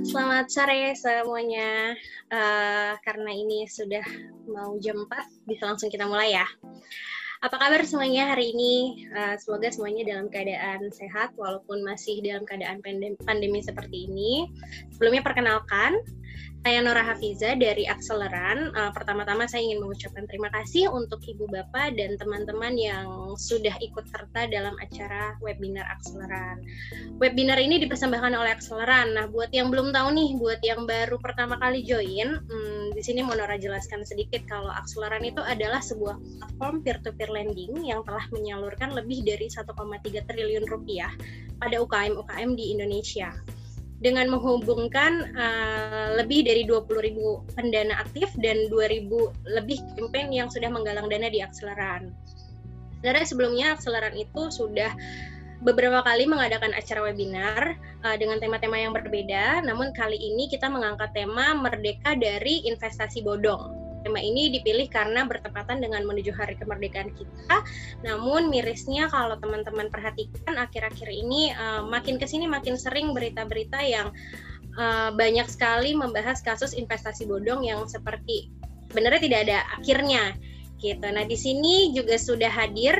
Selamat sore semuanya. Karena ini sudah mau jam 4, bisa langsung kita mulai ya. Apa kabar semuanya hari ini? Semoga semuanya dalam keadaan sehat walaupun masih dalam keadaan pandemi seperti ini. Sebelumnya perkenalkan, saya Nora Hafiza dari Akseleran. Pertama-tama saya ingin mengucapkan terima kasih untuk Ibu Bapak dan teman-teman yang sudah ikut serta dalam acara webinar Akseleran. Webinar ini dipersembahkan oleh Akseleran. Nah, buat yang belum tahu nih, buat yang baru pertama kali join, di sini mau Nora jelaskan sedikit kalau Akseleran itu adalah sebuah platform peer-to-peer lending yang telah menyalurkan lebih dari 1,3 triliun rupiah pada UKM-UKM di Indonesia. Dengan menghubungkan lebih dari 20.000 pendana aktif dan 2.000 lebih campaign yang sudah menggalang dana di Akseleran. Sebenarnya sebelumnya Akseleran itu sudah beberapa kali mengadakan acara webinar dengan tema-tema yang berbeda, namun kali ini kita mengangkat tema Merdeka dari Investasi Bodong. Tema ini dipilih karena bertepatan dengan menuju hari kemerdekaan kita, namun mirisnya kalau teman-teman perhatikan akhir-akhir ini makin kesini makin sering berita-berita yang banyak sekali membahas kasus investasi bodong yang seperti sebenarnya tidak ada akhirnya gitu. Nah, di sini juga sudah hadir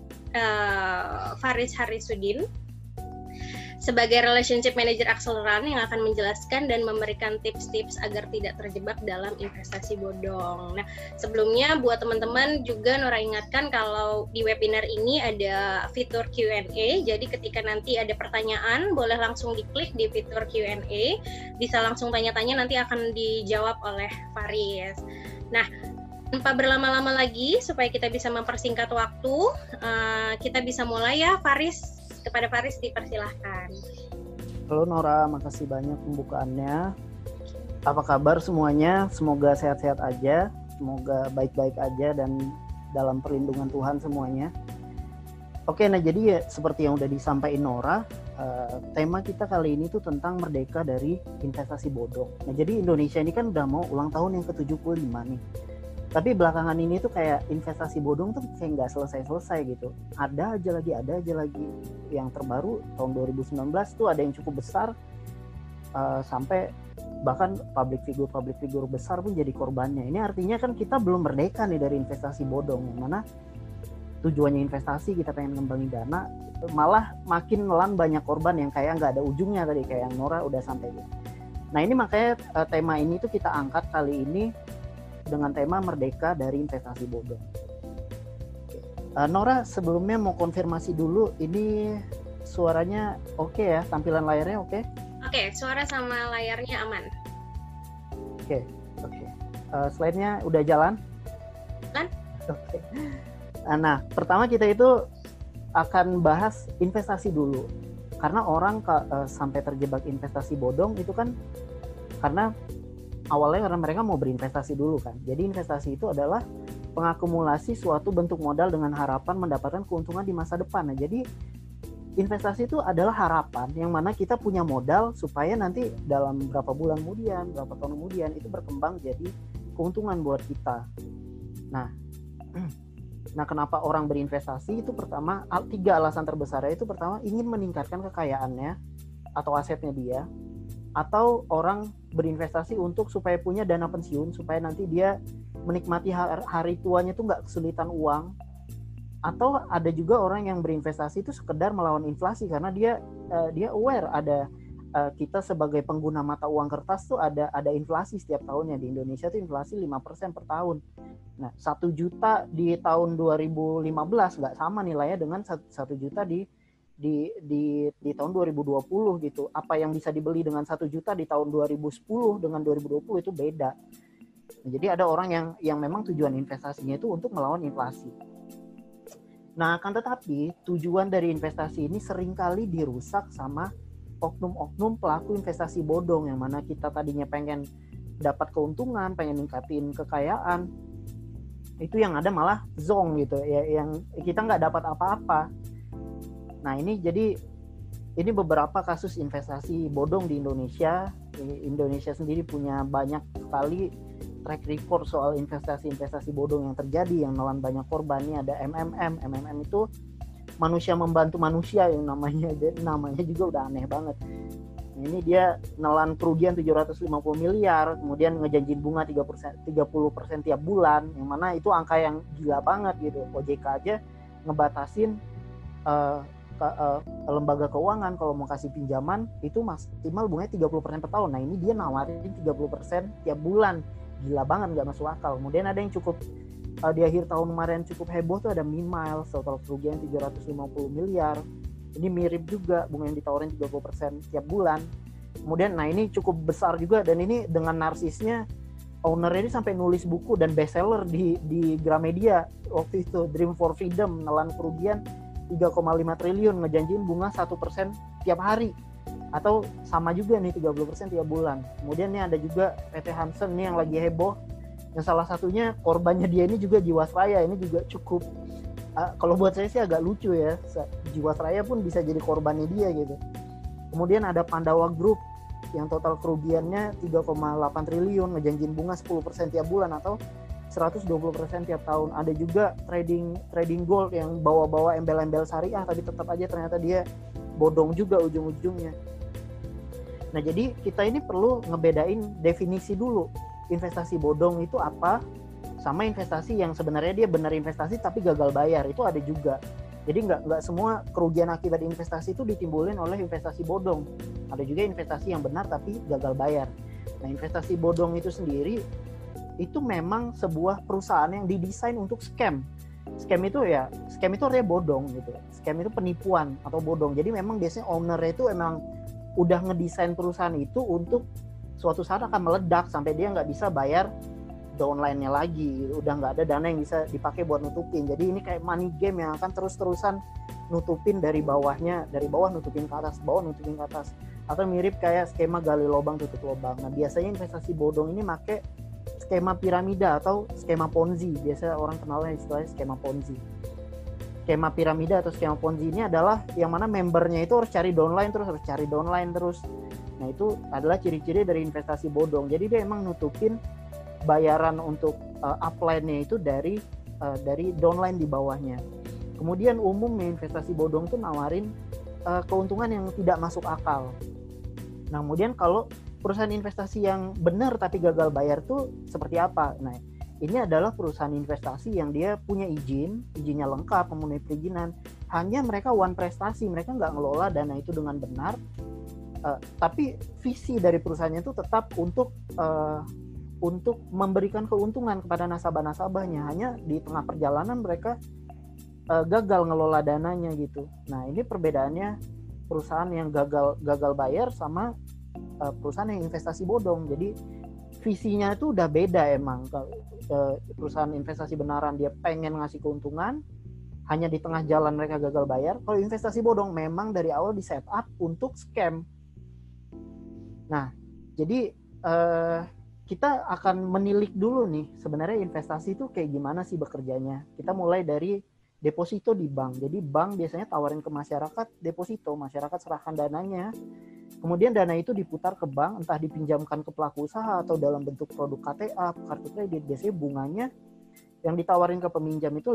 Faris Harisudin sebagai Relationship Manager Akseleran yang akan menjelaskan dan memberikan tips-tips agar tidak terjebak dalam investasi bodong. Nah, sebelumnya buat teman-teman juga Nora ingatkan kalau di webinar ini ada fitur Q&A, jadi ketika nanti ada pertanyaan boleh langsung diklik di fitur Q&A, bisa langsung tanya-tanya, nanti akan dijawab oleh Faris. Nah, tanpa berlama-lama lagi, supaya kita bisa mempersingkat waktu, kita bisa mulai ya, Faris. Kepada Faris dipersilahkan. Halo Nora, makasih banyak pembukaannya. Apa kabar semuanya? Semoga sehat-sehat aja, semoga baik-baik aja dan dalam perlindungan Tuhan semuanya. Oke, nah jadi ya, seperti yang udah disampaikan Nora, tema kita kali ini tuh tentang merdeka dari investasi bodong. Nah jadi Indonesia ini kan udah mau ulang tahun yang ke-75 nih. Tapi belakangan ini tuh kayak investasi bodong tuh kayak nggak selesai-selesai gitu. Ada aja lagi. Yang terbaru tahun 2019 tuh ada yang cukup besar, sampai bahkan public figure besar pun jadi korbannya. Ini artinya kan kita belum merdeka nih dari investasi bodong, yang mana tujuannya investasi, kita pengen ngembangin dana, malah makin nelan banyak korban yang kayak nggak ada ujungnya tadi, kayak yang Nora udah sampaikan. Nah ini makanya tema ini tuh kita angkat kali ini dengan tema merdeka dari investasi bodong. Nora, sebelumnya mau konfirmasi dulu, ini suaranya oke ya, tampilan layarnya oke? Oke, suara sama layarnya aman. Oke. Slide-nya udah jalan? Jalan? Oke. Nah, pertama kita itu akan bahas investasi dulu. Karena orang sampai terjebak investasi bodong itu kan karena awalnya karena mereka mau berinvestasi dulu kan. Jadi investasi itu adalah pengakumulasi suatu bentuk modal dengan harapan mendapatkan keuntungan di masa depan. Nah, jadi investasi itu adalah harapan yang mana kita punya modal supaya nanti dalam berapa bulan kemudian, berapa tahun kemudian itu berkembang jadi keuntungan buat kita. Nah kenapa orang berinvestasi itu pertama, 3 alasan terbesarnya itu pertama ingin meningkatkan kekayaannya atau asetnya dia, atau orang berinvestasi untuk supaya punya dana pensiun supaya nanti dia menikmati hari tuanya tuh nggak kesulitan uang, atau ada juga orang yang berinvestasi itu sekedar melawan inflasi karena dia aware ada kita sebagai pengguna mata uang kertas tuh ada inflasi setiap tahunnya. Di Indonesia tuh inflasi 5% per tahun. Nah 1 juta di tahun 2015 nggak sama nilainya dengan 1 juta di tahun 2020 gitu. Apa yang bisa dibeli dengan 1 juta di tahun 2010 dengan 2020 itu beda. Nah, jadi ada orang yang memang tujuan investasinya itu untuk melawan inflasi. Nah, akan tetapi tujuan dari investasi ini seringkali dirusak sama oknum-oknum pelaku investasi bodong, yang mana kita tadinya pengen dapat keuntungan, pengen ningkatin kekayaan, itu yang ada malah zong gitu ya, yang kita nggak dapat apa-apa. Nah ini beberapa kasus investasi bodong di Indonesia. Indonesia sendiri punya banyak sekali track record soal investasi bodong yang terjadi, yang menelan banyak korban. Ini ada MMM itu manusia membantu manusia, yang namanya juga udah aneh banget. Ini dia nelan kerugian 750 miliar, kemudian ngejanjiin bunga 30% tiap bulan, yang mana itu angka yang gila banget gitu. OJK aja ngebatasin lembaga keuangan kalau mau kasih pinjaman itu maksimal bunganya 30% per tahun. Nah ini dia nawarin 30% tiap bulan. Gila banget, nggak masuk akal. Kemudian ada yang cukup di akhir tahun kemarin cukup heboh tuh ada Meanmiles, total kerugian 750 miliar. Ini mirip juga, bunga yang ditawarin 30% tiap bulan. Kemudian nah ini cukup besar juga, dan ini dengan narsisnya ownernya ini sampai nulis buku dan bestseller di Gramedia waktu itu, Dream for Freedom, nelan kerugian 3,5 triliun, ngejanjiin bunga 1% tiap hari, atau sama juga nih 30% tiap bulan. Kemudian nih ada juga PT Hansen nih yang lagi heboh, yang salah satunya korbannya dia ini juga Jiwasraya. Ini juga cukup kalau buat saya sih agak lucu ya, Jiwasraya pun bisa jadi korbannya dia gitu. Kemudian ada Pandawa Group yang total kerugiannya 3,8 triliun, ngejanjiin bunga 10% tiap bulan atau 120% tiap tahun. Ada juga trading gold yang bawa-bawa embel-embel syariah, tapi tetap aja ternyata dia bodong juga ujung-ujungnya. Nah jadi kita ini perlu ngebedain definisi dulu, investasi bodong itu apa, sama investasi yang sebenarnya dia benar investasi tapi gagal bayar, itu ada juga. Jadi nggak semua kerugian akibat investasi itu ditimbulin oleh investasi bodong. Ada juga investasi yang benar tapi gagal bayar. Nah investasi bodong itu sendiri itu memang sebuah perusahaan yang didesain untuk scam. Scam itu artinya bodong gitu. Scam itu penipuan atau bodong. Jadi memang biasanya owner-nya itu emang udah ngedesain perusahaan itu untuk suatu saat akan meledak sampai dia nggak bisa bayar downline-nya lagi. Udah nggak ada dana yang bisa dipakai buat nutupin. Jadi ini kayak money game yang akan terus-terusan nutupin dari bawahnya, dari bawah nutupin ke atas, bawah nutupin ke atas. Atau mirip kayak skema gali lubang tutup lubang. Nah biasanya investasi bodong ini make skema piramida atau skema Ponzi. Biasa orang kenalnya istilahnya skema Ponzi. Skema piramida atau skema Ponzi ini adalah yang mana membernya itu harus cari downline terus. Nah itu adalah ciri-ciri dari investasi bodong. Jadi dia emang nutupin bayaran untuk upline-nya itu dari downline di bawahnya. Kemudian umumnya investasi bodong itu nawarin keuntungan yang tidak masuk akal. Nah kemudian kalau perusahaan investasi yang benar tapi gagal bayar tuh seperti apa? Nah, ini adalah perusahaan investasi yang dia punya izinnya lengkap, memenuhi perizinan. Hanya mereka one prestasi, mereka nggak ngelola dana itu dengan benar. Tapi visi dari perusahaannya itu tetap untuk memberikan keuntungan kepada nasabah-nasabahnya. Hanya di tengah perjalanan mereka gagal ngelola dananya gitu. Nah, ini perbedaannya perusahaan yang gagal bayar sama perusahaan yang investasi bodong. Jadi visinya itu udah beda emang. Perusahaan investasi benaran dia pengen ngasih keuntungan, hanya di tengah jalan mereka gagal bayar. Kalau investasi bodong memang dari awal di set up untuk scam. Nah, jadi kita akan menilik dulu nih sebenarnya investasi itu kayak gimana sih bekerjanya. Kita mulai dari deposito di bank. Jadi bank biasanya tawarin ke masyarakat deposito, masyarakat serahkan dananya. Kemudian dana itu diputar ke bank, entah dipinjamkan ke pelaku usaha atau dalam bentuk produk KTA, kartu kredit. Biasanya bunganya yang ditawarin ke peminjam itu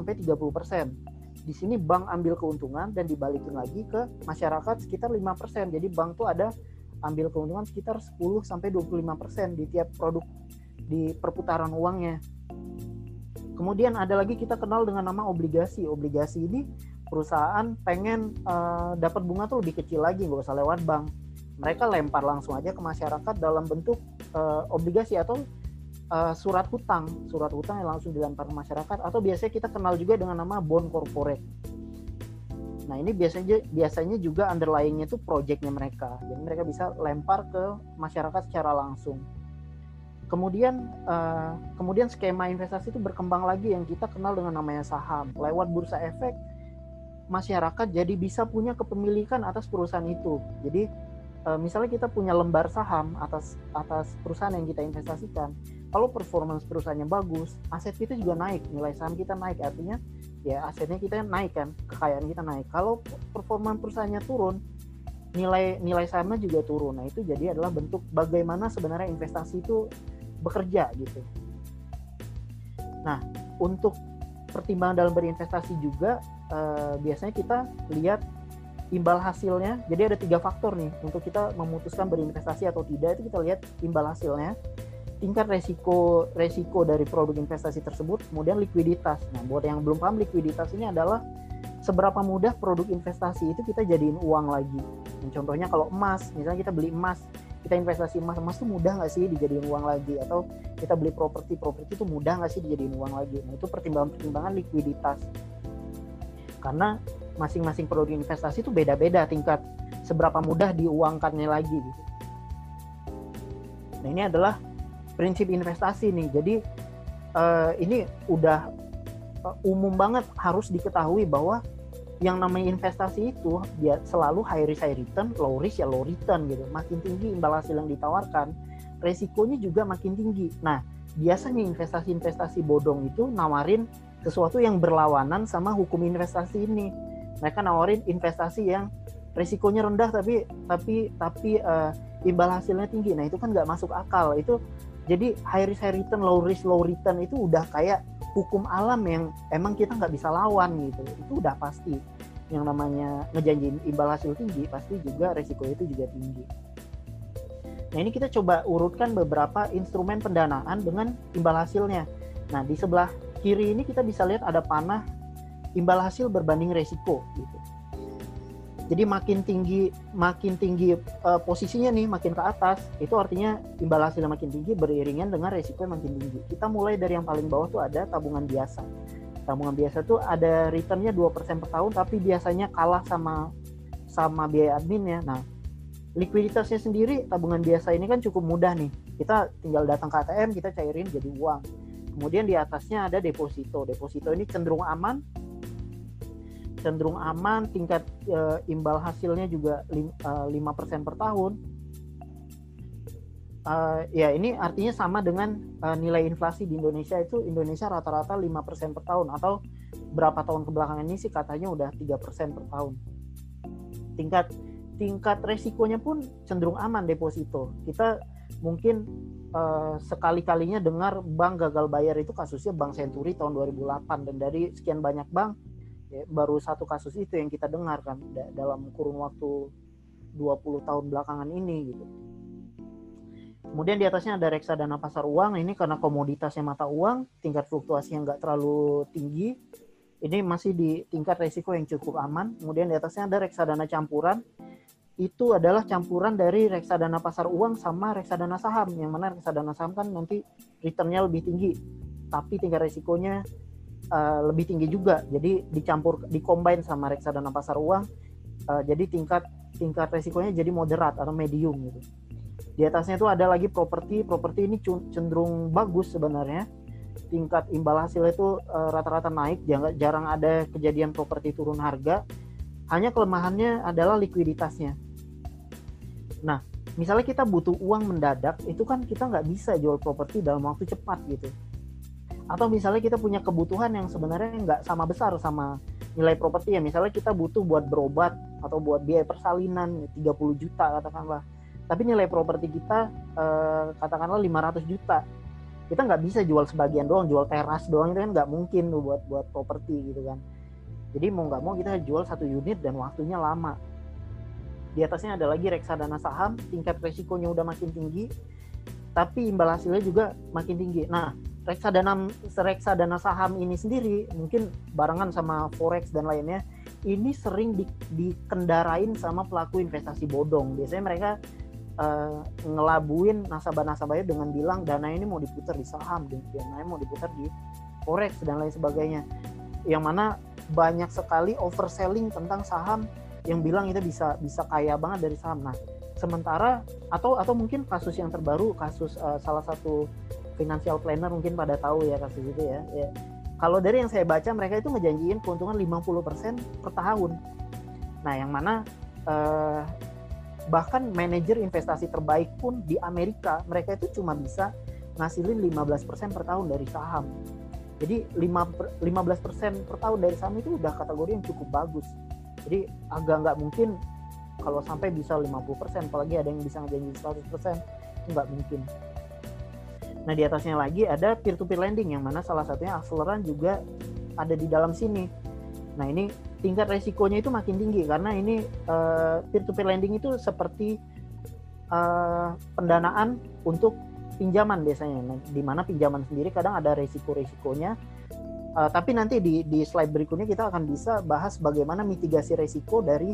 15-30%. Di sini bank ambil keuntungan dan dibalikin lagi ke masyarakat sekitar 5%. Jadi bank tuh ada ambil keuntungan sekitar 10-25% di tiap produk di perputaran uangnya. Kemudian ada lagi kita kenal dengan nama obligasi. Obligasi ini perusahaan pengen dapat bunga tuh lebih kecil lagi, nggak usah lewat bank. Mereka lempar langsung aja ke masyarakat dalam bentuk obligasi atau surat hutang yang langsung dilempar ke masyarakat, atau biasanya kita kenal juga dengan nama bond corporate. Nah ini biasanya juga underlying-nya itu project-nya mereka, jadi mereka bisa lempar ke masyarakat secara langsung. Kemudian skema investasi itu berkembang lagi yang kita kenal dengan namanya saham. Lewat bursa efek, masyarakat jadi bisa punya kepemilikan atas perusahaan itu. Jadi misalnya kita punya lembar saham atas perusahaan yang kita investasikan. Kalau performance perusahaannya bagus, aset kita juga naik, nilai saham kita naik, artinya ya asetnya kita naik kan, kekayaan kita naik. Kalau performance perusahaannya turun, nilai sahamnya juga turun. Nah itu jadi adalah bentuk bagaimana sebenarnya investasi itu bekerja gitu. Nah untuk pertimbangan dalam berinvestasi juga biasanya kita lihat imbal hasilnya. Jadi ada 3 faktor nih untuk kita memutuskan berinvestasi atau tidak. Itu kita lihat imbal hasilnya, tingkat resiko dari produk investasi tersebut, kemudian likuiditas. Nah, buat yang belum paham, likuiditas ini adalah seberapa mudah produk investasi itu kita jadiin uang lagi. Nah, contohnya kalau emas, misalnya kita beli emas, kita investasi emas itu mudah nggak sih dijadiin uang lagi? Atau kita beli properti itu mudah nggak sih dijadiin uang lagi? Nah, itu pertimbangan likuiditas. Karena masing-masing produk investasi itu beda-beda tingkat seberapa mudah diuangkannya lagi gitu. Nah, ini adalah prinsip investasi nih. Jadi ini udah umum banget, harus diketahui bahwa yang namanya investasi itu dia selalu high risk high return, low risk ya low return gitu. Makin tinggi imbal hasil yang ditawarkan, resikonya juga makin tinggi. Nah, biasanya investasi bodong itu nawarin sesuatu yang berlawanan sama hukum investasi ini. Mereka nawarin investasi yang resikonya rendah tapi imbal hasilnya tinggi. Nah, itu kan nggak masuk akal. Itu jadi high risk high return, low risk low return itu udah kayak hukum alam yang emang kita nggak bisa lawan gitu. Itu udah pasti. Yang namanya ngejanjiin imbal hasil tinggi, pasti juga resiko itu juga tinggi. Nah, ini kita coba urutkan beberapa instrumen pendanaan dengan imbal hasilnya. Nah, di sebelah kiri ini kita bisa lihat ada panah imbal hasil berbanding resiko gitu. Jadi makin tinggi posisinya nih, makin ke atas, itu artinya imbal hasilnya makin tinggi beriringan dengan resiko yang makin tinggi. Kita mulai dari yang paling bawah tuh ada tabungan biasa. Tabungan biasa tuh ada returnnya 2% per tahun, tapi biasanya kalah sama biaya adminnya. Nah, likuiditasnya sendiri, tabungan biasa ini kan cukup mudah nih. Kita tinggal datang ke ATM, kita cairin jadi uang. Kemudian di atasnya ada deposito. Deposito ini cenderung aman, tingkat imbal hasilnya juga 5% per tahun. Ya, ini artinya sama dengan nilai inflasi di Indonesia. Itu Indonesia rata-rata 5% per tahun, atau berapa tahun kebelakangan ini sih katanya udah 3% per tahun. Tingkat resikonya pun cenderung aman deposito. Kita mungkin sekali-kalinya dengar bank gagal bayar, itu kasusnya Bank Senturi tahun 2008, dan dari sekian banyak bank ya, baru satu kasus itu yang kita dengar kan dalam kurun waktu 20 tahun belakangan ini gitu. Kemudian di atasnya ada reksadana pasar uang. Ini karena komoditasnya mata uang, tingkat fluktuasinya nggak terlalu tinggi. Ini masih di tingkat resiko yang cukup aman. Kemudian di atasnya ada reksadana campuran. Itu adalah campuran dari reksadana pasar uang sama reksadana saham. Yang mana reksadana saham kan nanti returnnya lebih tinggi, tapi tingkat resikonya lebih tinggi juga. Jadi dikombin sama reksadana pasar uang. Jadi tingkat resikonya jadi moderat atau medium gitu. Di atasnya itu ada lagi properti ini cenderung bagus sebenarnya. Tingkat imbal hasil itu rata-rata naik, jarang ada kejadian properti turun harga. Hanya kelemahannya adalah likuiditasnya. Nah, misalnya kita butuh uang mendadak, itu kan kita nggak bisa jual properti dalam waktu cepat gitu. Atau misalnya kita punya kebutuhan yang sebenarnya nggak sama besar sama nilai properti ya. Misalnya kita butuh buat berobat atau buat biaya persalinan 30 juta katakanlah. Tapi nilai properti kita katakanlah 500 juta. Kita nggak bisa jual sebagian doang, jual teras doang, itu kan nggak mungkin tuh buat properti gitu kan. Jadi mau nggak mau kita jual 1 unit dan waktunya lama. Di atasnya ada lagi reksadana saham, tingkat resikonya udah makin tinggi, tapi imbal hasilnya juga makin tinggi. Nah, reksadana saham ini sendiri mungkin barengan sama forex dan lainnya, ini sering dikendarain sama pelaku investasi bodong. Biasanya mereka ngelabuin nasabah-nasabahnya dengan bilang dana ini mau diputar di saham, dana ini mau diputar di forex dan lain sebagainya. Yang mana banyak sekali overselling tentang saham yang bilang kita bisa kaya banget dari saham. Nah, sementara atau mungkin kasus yang terbaru, kasus salah satu financial planner mungkin pada tahu ya kasus itu ya. Kalau dari yang saya baca, mereka itu ngejanjiin keuntungan 50% per tahun. Nah, yang mana bahkan manajer investasi terbaik pun di Amerika, mereka itu cuma bisa ngasilin 15% per tahun dari saham. Jadi 15% per tahun dari saham itu udah kategori yang cukup bagus. Jadi agak nggak mungkin kalau sampai bisa 50%, apalagi ada yang bisa ngejanjiin 100%, itu nggak mungkin. Nah, di atasnya lagi ada peer-to-peer lending, yang mana salah satunya Akseleran juga ada di dalam sini. Nah, ini tingkat resikonya itu makin tinggi karena ini peer-to-peer lending itu seperti pendanaan untuk pinjaman biasanya, di mana pinjaman sendiri kadang ada resiko-resikonya. Tapi nanti di slide berikutnya kita akan bisa bahas bagaimana mitigasi resiko dari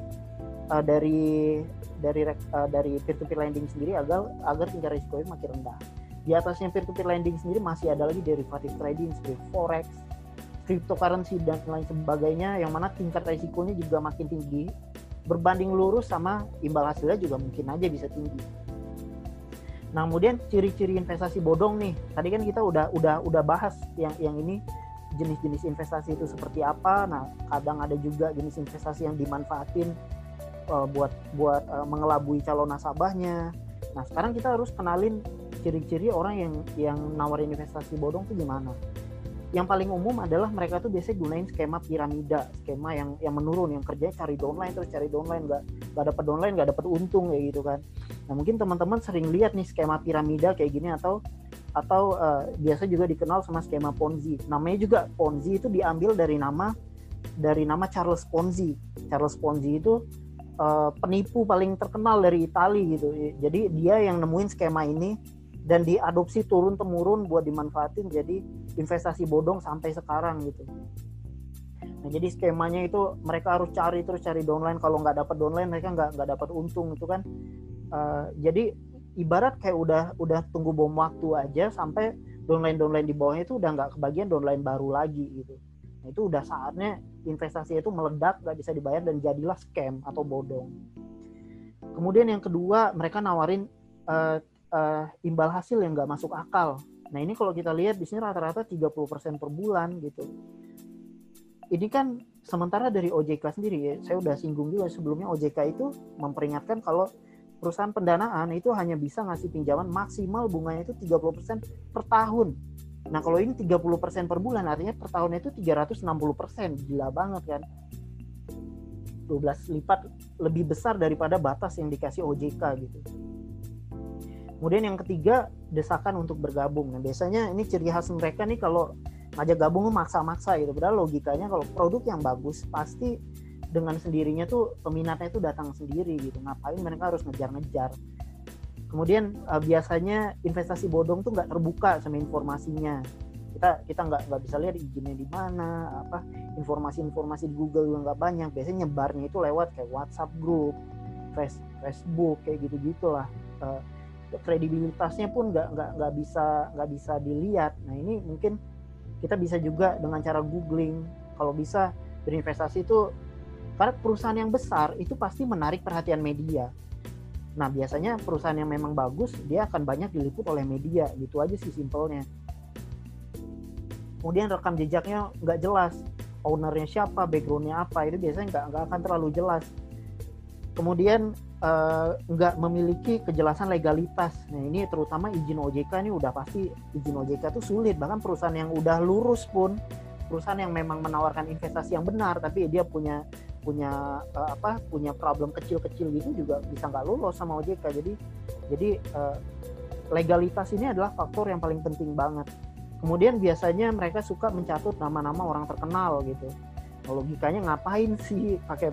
peer-to-peer lending sendiri agar tingkat risikonya makin rendah. Di atasnya peer-to-peer lending sendiri masih ada lagi derivative trading seperti forex, cryptocurrency dan lain sebagainya, yang mana tingkat risikonya juga makin tinggi, berbanding lurus sama imbal hasilnya juga mungkin aja bisa tinggi. Nah, kemudian ciri-ciri investasi bodong nih. Tadi kan kita udah bahas yang ini jenis-jenis investasi itu seperti apa. Nah, kadang ada juga jenis investasi yang dimanfaatin buat mengelabui calon nasabahnya. Nah, sekarang kita harus kenalin ciri-ciri orang yang nawarin investasi bodong itu gimana. Yang paling umum adalah mereka tuh biasanya gunain skema piramida, skema yang menurun, yang kerjanya cari downline, nggak dapat downline, nggak dapat untung kayak gitu kan. Nah, mungkin teman-teman sering lihat nih skema piramida kayak gini atau biasa juga dikenal sama skema Ponzi. Namanya juga Ponzi itu diambil dari nama Charles Ponzi. Charles Ponzi itu penipu paling terkenal dari Italia gitu. Jadi dia yang nemuin skema ini dan diadopsi turun-temurun buat dimanfaatin jadi investasi bodong sampai sekarang gitu. Nah, jadi skemanya itu mereka harus cari downline, kalau nggak dapat downline mereka nggak dapat untung itu kan. Jadi ibarat kayak udah tunggu bom waktu aja sampai downline di bawahnya itu udah nggak kebagian downline baru lagi gitu. Nah, itu udah saatnya investasi itu meledak, nggak bisa dibayar dan jadilah scam atau bodong. Kemudian yang kedua, mereka nawarin imbal hasil yang nggak masuk akal. Nah, ini kalau kita lihat di sini rata-rata 30% per bulan gitu. Ini kan sementara dari OJK sendiri ya, saya udah singgung juga sebelumnya, OJK itu memperingatkan kalau perusahaan pendanaan itu hanya bisa ngasih pinjaman maksimal bunganya itu 30% per tahun. Nah, kalau ini 30% per bulan, artinya per tahun itu 360%. Gila banget kan. 12 lipat lebih besar daripada batas yang dikasih OJK gitu. Kemudian yang ketiga, desakan untuk bergabung. Nah, biasanya ini ciri khas mereka nih kalau ngajak gabung maksa-maksa gitu. Padahal logikanya kalau produk yang bagus pasti dengan sendirinya tuh peminatnya itu datang sendiri gitu. Ngapain mereka harus ngejar-ngejar. Kemudian biasanya investasi bodong tuh nggak terbuka sama informasinya. Kita nggak bisa lihat izinnya di mana, informasi di Google juga nggak banyak. Biasanya nyebarnya itu lewat kayak WhatsApp group, Facebook kayak gitu-gitulah. Kredibilitasnya pun nggak bisa dilihat. Nah, ini mungkin kita bisa juga dengan cara googling, kalau bisa berinvestasi itu, karena perusahaan yang besar itu pasti menarik perhatian media. Nah, biasanya perusahaan yang memang bagus dia akan banyak diliput oleh media, gitu aja sih simpelnya. Kemudian rekam jejaknya nggak jelas, ownernya siapa, backgroundnya apa, itu biasanya nggak akan terlalu jelas. Kemudian nggak memiliki kejelasan legalitas. Nah, ini terutama izin OJK ini udah pasti izin OJK tuh sulit. Bahkan perusahaan yang udah lurus pun, perusahaan yang memang menawarkan investasi yang benar, tapi dia punya problem kecil-kecil gitu juga bisa nggak lolos sama OJK. Jadi legalitas ini adalah faktor yang paling penting banget. Kemudian biasanya mereka suka mencatut nama-nama orang terkenal gitu. Logikanya ngapain sih pakai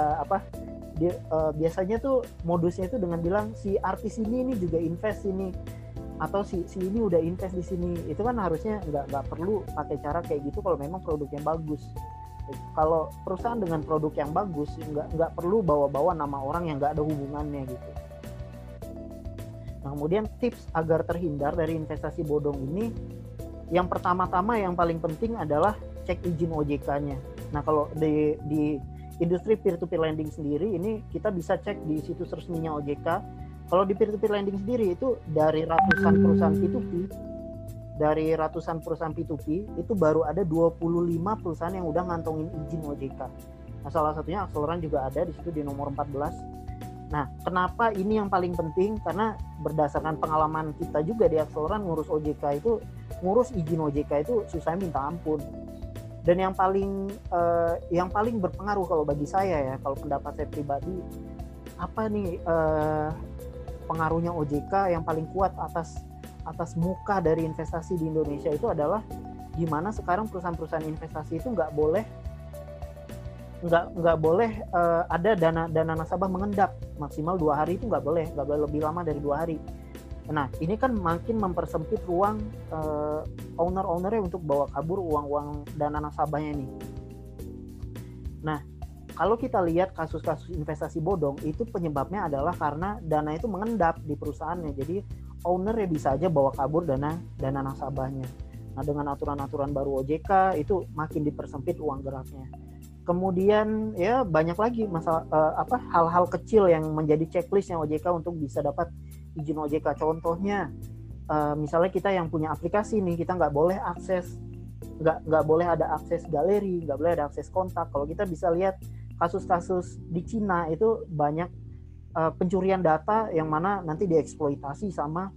biasanya tuh modusnya itu dengan bilang si artis ini juga invest sini, atau si ini udah invest di sini. Itu kan harusnya nggak perlu pakai cara kayak gitu kalau memang produknya bagus. Kalau perusahaan dengan produk yang bagus nggak perlu bawa-bawa nama orang yang nggak ada hubungannya gitu. Nah, kemudian tips agar terhindar dari investasi bodong ini, yang pertama-tama yang paling penting adalah cek izin OJK-nya. Nah, kalau di industri peer-to-peer lending sendiri ini kita bisa cek di situs resminya OJK. Kalau di peer-to-peer lending sendiri itu dari ratusan perusahaan P2P itu baru ada 25 perusahaan yang udah ngantongin izin OJK. Nah, salah satunya Acceleran juga ada di situ di nomor 14. Nah, kenapa ini yang paling penting? Karena berdasarkan pengalaman kita juga di Acceleran ngurus izin OJK itu susahnya minta ampun. Dan yang paling berpengaruh kalau bagi saya ya, kalau pendapat saya pribadi, apa nih pengaruhnya OJK yang paling kuat atas muka dari investasi di Indonesia itu adalah gimana sekarang perusahaan-perusahaan investasi itu nggak boleh nggak boleh ada dana nasabah mengendap maksimal 2 hari, itu nggak boleh lebih lama dari 2 hari. Nah, ini kan makin mempersempit ruang owner-ownernya untuk bawa kabur uang dana nasabahnya ini. Nah, kalau kita lihat kasus-kasus investasi bodong, itu penyebabnya adalah karena dana itu mengendap di perusahaannya. Jadi ownernya bisa aja bawa kabur dana nasabahnya. Nah, dengan aturan-aturan baru OJK itu makin dipersempit ruang geraknya. Kemudian ya banyak lagi masalah hal-hal kecil yang menjadi checklistnya OJK untuk bisa dapat izin OJK. Contohnya misalnya kita yang punya aplikasi nih, kita nggak boleh boleh ada akses galeri, nggak boleh ada akses kontak. Kalau kita bisa lihat kasus-kasus di Cina itu banyak pencurian data yang mana nanti dieksploitasi sama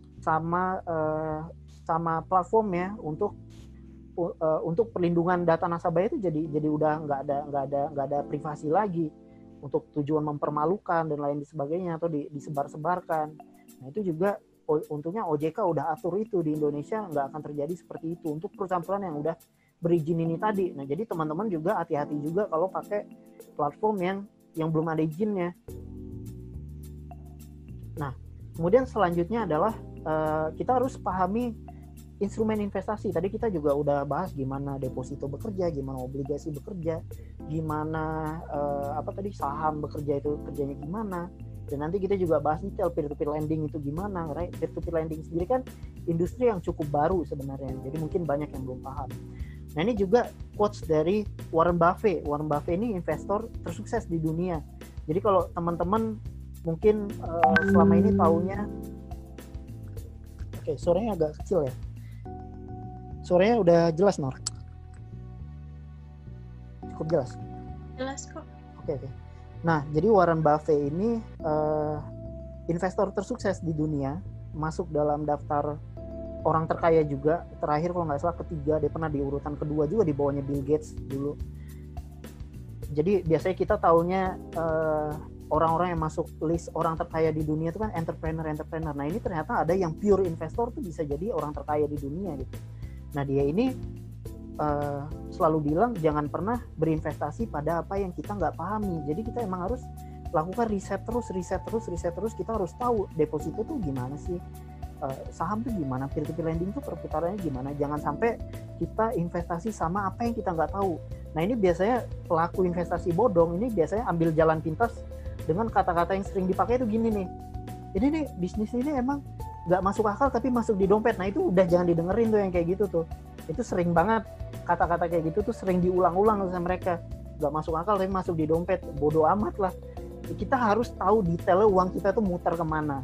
platform ya untuk perlindungan data nasabah itu jadi udah nggak ada privasi lagi untuk tujuan mempermalukan dan lain sebagainya atau disebar-sebarkan. Nah itu juga untungnya OJK udah atur itu di Indonesia, nggak akan terjadi seperti itu untuk perusahaan-perusahaan yang udah berizin ini tadi. Nah jadi teman-teman juga hati-hati juga kalau pakai platform yang belum ada izinnya. Nah kemudian selanjutnya adalah kita harus pahami instrumen investasi. Tadi kita juga udah bahas gimana deposito bekerja, gimana obligasi bekerja, gimana saham bekerja itu kerjanya gimana. Dan nanti kita juga bahas detail peer-to-peer lending itu gimana, right? Peer-to-peer lending sendiri kan industri yang cukup baru sebenarnya. Jadi mungkin banyak yang belum paham. Nah, ini juga quotes dari Warren Buffett. Warren Buffett ini investor tersukses di dunia. Jadi kalau teman-teman mungkin selama ini taunya suaranya agak kecil ya. Suaranya udah jelas, Nor? Cukup jelas? Jelas kok. Oke. Nah, jadi Warren Buffett ini investor tersukses di dunia, masuk dalam daftar orang terkaya juga. Terakhir kalau nggak salah ketiga, dia pernah di urutan kedua juga di bawahnya Bill Gates dulu. Jadi biasanya kita taunya orang-orang yang masuk list orang terkaya di dunia itu kan entrepreneur. Nah, ini ternyata ada yang pure investor tuh bisa jadi orang terkaya di dunia gitu. Nah, dia ini selalu bilang jangan pernah berinvestasi pada apa yang kita nggak pahami. Jadi kita emang harus lakukan riset terus. Kita harus tahu deposito tuh gimana sih, saham tuh gimana, peer-to-peer lending tuh perputarannya gimana. Jangan sampai kita investasi sama apa yang kita nggak tahu. Nah, ini biasanya pelaku investasi bodong ini biasanya ambil jalan pintas dengan kata-kata yang sering dipakai itu gini nih. Ini nih bisnis ini emang nggak masuk akal tapi masuk di dompet. Nah, itu udah jangan didengerin tuh yang kayak gitu tuh. Itu sering banget kata-kata kayak gitu tuh sering diulang-ulang sama mereka. Nggak masuk akal tapi masuk di dompet. Bodoh amat lah. Kita harus tahu detailnya uang kita tuh muter kemana.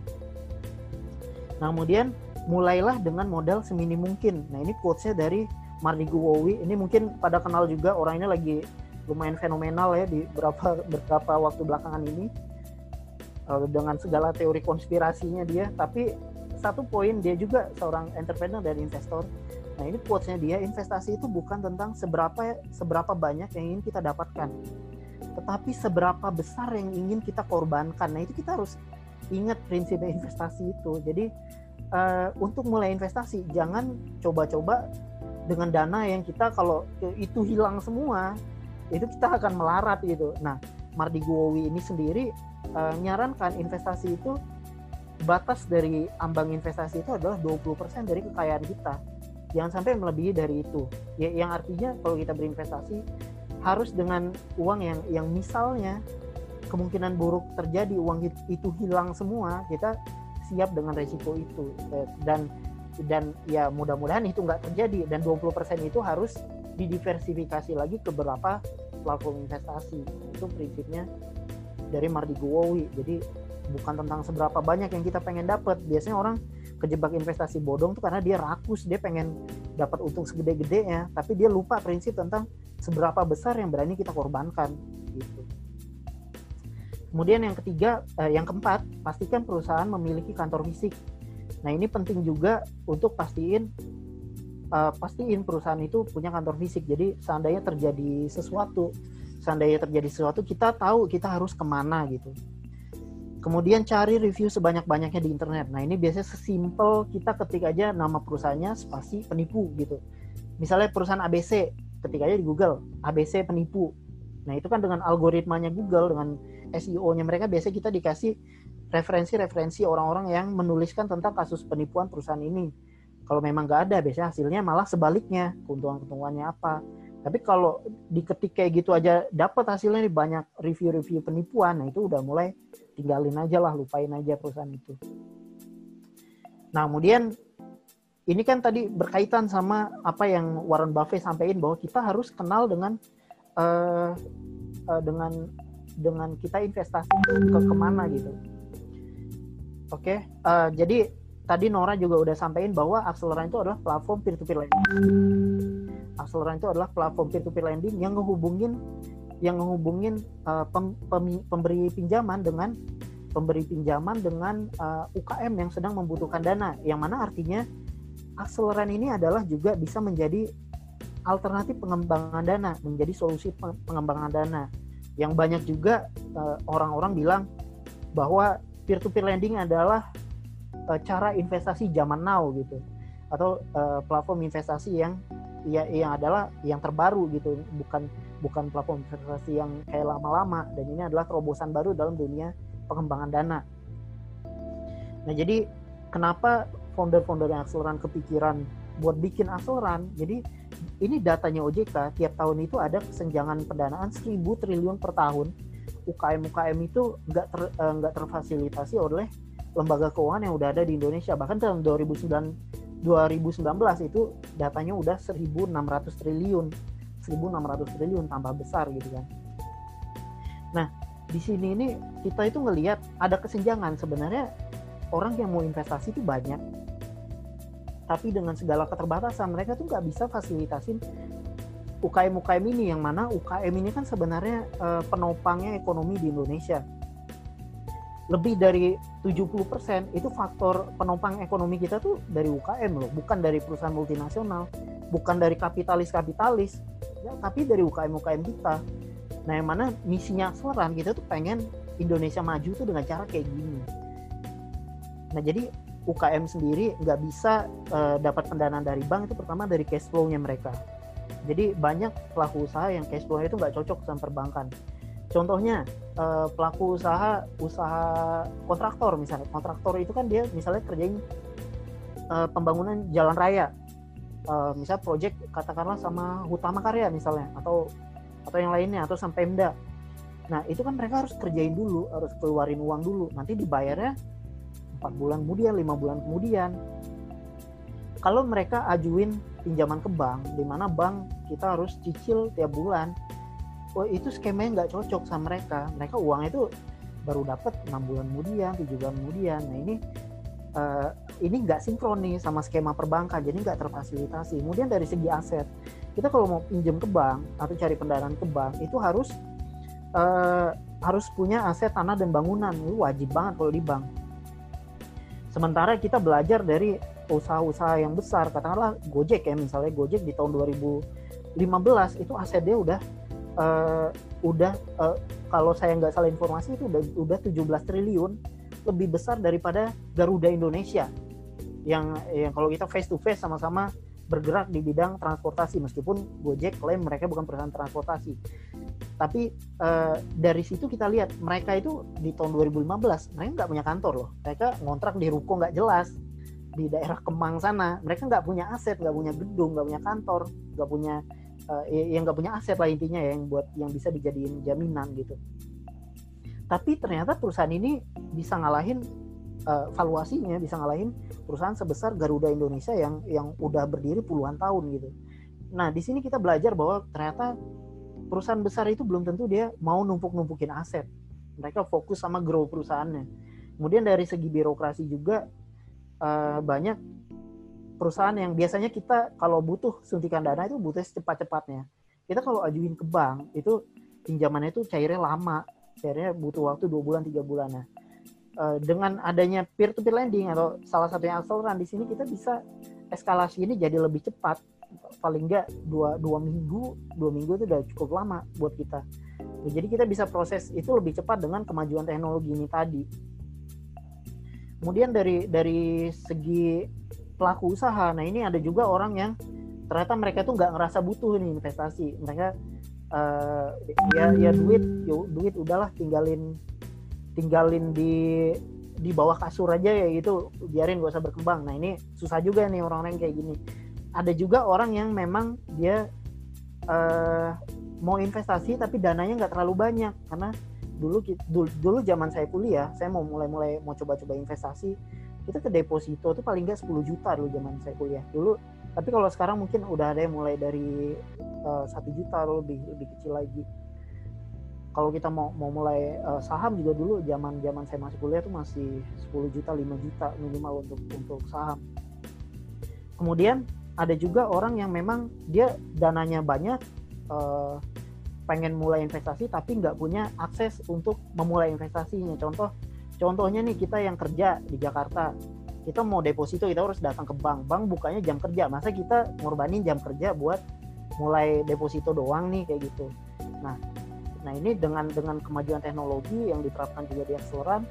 Nah, kemudian mulailah dengan modal semini mungkin. Nah, ini quotes-nya dari Mardigu Wowi. Ini mungkin pada kenal juga, orang ini lagi lumayan fenomenal ya di beberapa waktu belakangan ini dengan segala teori konspirasinya dia. Tapi satu poin, dia juga seorang entrepreneur dan investor. Nah, ini quotes-nya dia, investasi itu bukan tentang seberapa banyak yang ingin kita dapatkan, tetapi seberapa besar yang ingin kita korbankan. Nah, itu kita harus ingat prinsipnya investasi itu. Jadi untuk mulai investasi jangan coba-coba dengan dana yang kita kalau itu hilang semua itu kita akan melarat gitu. Nah, Mardigu Wowi ini sendiri nyarankan investasi itu batas dari ambang investasi itu adalah 20% dari kekayaan kita. Jangan sampai melebihi dari itu. Ya, yang artinya kalau kita berinvestasi harus dengan uang yang misalnya kemungkinan buruk terjadi, uang itu hilang semua, kita siap dengan resiko itu. Dan ya mudah-mudahan itu nggak terjadi. Dan 20% itu harus didiversifikasi lagi ke beberapa platform investasi. Itu prinsipnya dari Mardigu Wowi. Jadi bukan tentang seberapa banyak yang kita pengen dapat. Biasanya orang kejebak investasi bodong tuh karena dia rakus, dia pengen dapat untung segede-gedenya, tapi dia lupa prinsip tentang seberapa besar yang berani kita korbankan gitu. Kemudian yang keempat, pastikan perusahaan memiliki kantor fisik. Nah, ini penting juga untuk pastiin perusahaan itu punya kantor fisik. Jadi seandainya terjadi sesuatu, kita tahu kita harus kemana gitu. Kemudian cari review sebanyak-banyaknya di internet. Nah, ini biasanya sesimpel kita ketik aja nama perusahaannya spasi penipu gitu. Misalnya perusahaan ABC, ketik aja di Google ABC penipu. Nah itu kan dengan algoritmanya Google, dengan SEO-nya mereka, biasanya kita dikasih referensi-referensi orang-orang yang menuliskan tentang kasus penipuan perusahaan ini. Kalau memang nggak ada, biasanya hasilnya malah sebaliknya, keuntungan-keuntungannya apa. Tapi kalau diketik kayak gitu aja dapat hasilnya nih, banyak review-review penipuan, nah itu udah mulai tinggalin aja lah, lupain aja perusahaan itu. Nah kemudian ini kan tadi berkaitan sama apa yang Warren Buffett sampaikan, bahwa kita harus kenal dengan dengan kita investasi ke kemana gitu. Oke, jadi tadi Nora juga udah sampaikan bahwa Acceleran itu adalah platform peer-to-peer lending. Acceleran itu adalah platform peer-to-peer lending yang ngehubungin pemberi pinjaman dengan UKM yang sedang membutuhkan dana. Yang mana artinya Acceleran ini adalah juga bisa menjadi alternatif pengembangan dana, menjadi solusi pengembangan dana. Yang banyak juga orang-orang bilang bahwa peer-to-peer lending adalah cara investasi zaman now gitu, atau platform investasi yang adalah yang terbaru gitu, bukan platform investasi yang kayak lama-lama, dan ini adalah terobosan baru dalam dunia pengembangan dana. Nah jadi kenapa founder-founder yang Acceleran kepikiran buat bikin Acceleran? Jadi ini datanya OJK, tiap tahun itu ada kesenjangan pendanaan 1.000 triliun per tahun. UKM itu nggak terfasilitasi oleh lembaga keuangan yang udah ada di Indonesia. Bahkan dalam 2019 itu datanya udah 1.600 triliun, tambah besar gitu kan. Nah di sini ini kita itu ngelihat ada kesenjangan. Sebenarnya orang yang mau investasi itu banyak, tapi dengan segala keterbatasan mereka tuh nggak bisa fasilitasin UKM ini, yang mana UKM ini kan sebenarnya penopangnya ekonomi di Indonesia. Lebih dari 70% itu faktor penopang ekonomi kita tuh dari UKM loh, bukan dari perusahaan multinasional, bukan dari kapitalis ya, tapi dari UKM kita. Nah yang mana misinya Acceleran, kita tuh pengen Indonesia maju tuh dengan cara kayak gini. Nah jadi UKM sendiri nggak bisa dapat pendanaan dari bank, itu pertama dari cash flow-nya mereka. Jadi banyak pelaku usaha yang cash flow-nya itu nggak cocok sama perbankan. Contohnya pelaku usaha kontraktor misalnya. Kontraktor itu kan dia misalnya kerjain pembangunan jalan raya, misalnya project katakanlah sama Hutama Karya misalnya, atau yang lainnya, atau sama Pemda. Nah itu kan mereka harus kerjain dulu, harus keluarin uang dulu, nanti dibayarnya 4 bulan kemudian, 5 bulan kemudian. Kalau mereka ajuin pinjaman ke bank, di mana bank kita harus cicil tiap bulan, itu skemanya nggak cocok sama mereka. Mereka uangnya itu baru dapat 6 bulan kemudian, 7 bulan kemudian. Nah ini nggak sinkron nih sama skema perbankan, jadi nggak terfasilitasi. Kemudian dari segi aset, kita kalau mau pinjam ke bank atau cari pendanaan ke bank, itu harus punya aset tanah dan bangunan. Itu wajib banget kalau di bank. Sementara kita belajar dari usaha-usaha yang besar, katakanlah Gojek ya, misalnya Gojek di tahun 2015 itu asetnya udah kalau saya nggak salah informasi itu udah 17 triliun, lebih besar daripada Garuda Indonesia yang kalau kita face to face sama-sama bergerak di bidang transportasi, meskipun Gojek klaim mereka bukan perusahaan transportasi. Tapi dari situ kita lihat mereka itu di tahun 2015 mereka nggak punya kantor loh, mereka ngontrak di ruko nggak jelas di daerah Kemang sana. Mereka nggak punya aset, nggak punya gedung, nggak punya kantor, nggak punya nggak punya aset lah intinya ya, yang bisa dijadiin jaminan gitu. Tapi ternyata perusahaan ini bisa ngalahin valuasinya, bisa ngalahin perusahaan sebesar Garuda Indonesia yang udah berdiri puluhan tahun gitu. Nah di sini kita belajar bahwa ternyata perusahaan besar itu belum tentu dia mau numpuk-numpukin aset. Mereka fokus sama grow perusahaannya. Kemudian dari segi birokrasi juga banyak perusahaan yang biasanya kita kalau butuh suntikan dana itu butuh secepat-cepatnya. Kita kalau ajuin ke bank itu pinjamannya itu cairnya lama, cairnya butuh waktu 2 bulan 3 bulan. Nah, dengan adanya peer-to-peer lending atau salah satunya Acceleran, di sini kita bisa eskalasi ini jadi lebih cepat. Paling nggak 2 minggu itu udah cukup lama buat kita. Jadi kita bisa proses itu lebih cepat dengan kemajuan teknologi ini tadi. Kemudian dari segi pelaku usaha, nah ini ada juga orang yang ternyata mereka tuh nggak ngerasa butuh nih investasi. Mereka ya duit udahlah tinggalin di bawah kasur aja ya, itu biarin gak usah berkembang. Nah ini susah juga nih orang-orang kayak gini. Ada juga orang yang memang dia mau investasi tapi dananya nggak terlalu banyak, karena dulu zaman saya kuliah, saya mau coba-coba investasi, kita ke deposito tuh paling nggak 10 juta dulu zaman saya kuliah dulu. Tapi kalau sekarang mungkin udah ada yang mulai dari 1 juta atau lebih kecil lagi. Kalau kita mau mulai saham juga dulu zaman saya masih kuliah tuh masih 10 juta, 5 juta minimal untuk saham. Kemudian ada juga orang yang memang dia dananya banyak, pengen mulai investasi tapi nggak punya akses untuk memulai investasinya. Contohnya nih, kita yang kerja di Jakarta, kita mau deposito kita harus datang ke bank bukanya jam kerja, masa kita ngorbanin jam kerja buat mulai deposito doang nih, kayak gitu. Nah ini dengan kemajuan teknologi yang diterapkan juga di Acceleran,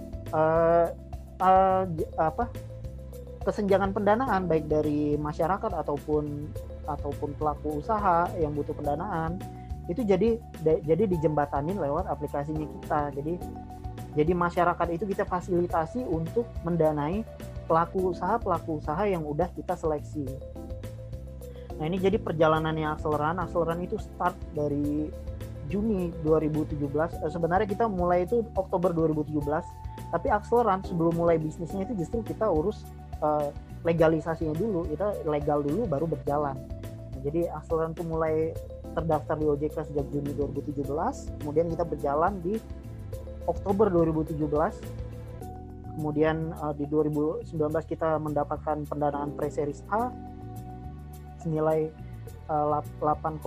kesenjangan pendanaan baik dari masyarakat ataupun pelaku usaha yang butuh pendanaan itu jadi dijembatanin lewat aplikasinya kita. Jadi masyarakat itu kita fasilitasi untuk mendanai pelaku usaha yang udah kita seleksi. Nah ini jadi perjalanannya Acceleran itu start dari Juni 2017. Sebenarnya kita mulai itu Oktober 2017, tapi Acceleran sebelum mulai bisnisnya itu justru kita urus legalisasinya dulu, kita legal dulu baru berjalan. Nah, jadi Acceleran itu mulai terdaftar di OJK sejak Juni 2017, kemudian kita berjalan di Oktober 2017, kemudian di 2019 kita mendapatkan pendanaan pre-series A senilai 8,5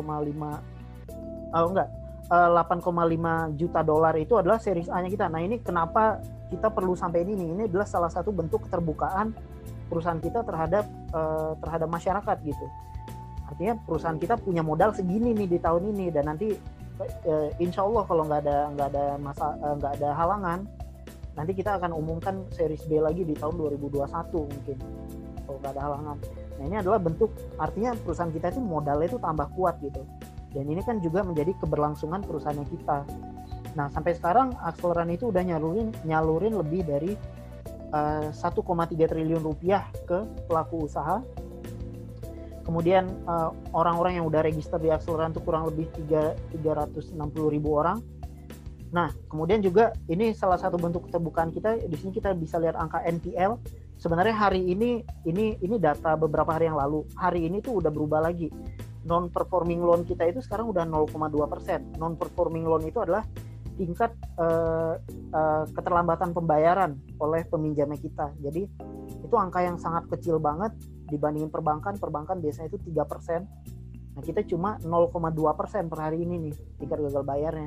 juta dolar. Itu adalah series A-nya kita. Nah ini kenapa kita perlu sampai ini adalah salah satu bentuk keterbukaan perusahaan kita terhadap masyarakat gitu. Artinya perusahaan kita punya modal segini nih di tahun ini, dan nanti insya Allah kalau nggak ada halangan, nanti kita akan umumkan series B lagi di tahun 2021 mungkin kalau nggak ada halangan. Nah ini adalah bentuk, artinya perusahaan kita itu modalnya itu tambah kuat gitu, dan ini kan juga menjadi keberlangsungan perusahaannya kita. Nah sampai sekarang Acceleran itu udah nyalurin lebih dari 1,3 triliun rupiah ke pelaku usaha. Kemudian orang-orang yang udah register di Acceleran itu kurang lebih 360.000 orang. Nah, kemudian juga ini salah satu bentuk keterbukaan kita. Di sini kita bisa lihat angka NPL. Sebenarnya hari ini data beberapa hari yang lalu. Hari ini tuh udah berubah lagi. Non-performing loan kita itu sekarang udah 0,2%. Non-performing loan itu adalah tingkat keterlambatan pembayaran oleh peminjamnya kita. Jadi itu angka yang sangat kecil banget dibandingin perbankan biasanya itu 3%. Nah kita cuma 0,2% per hari ini nih tingkat gagal bayarnya.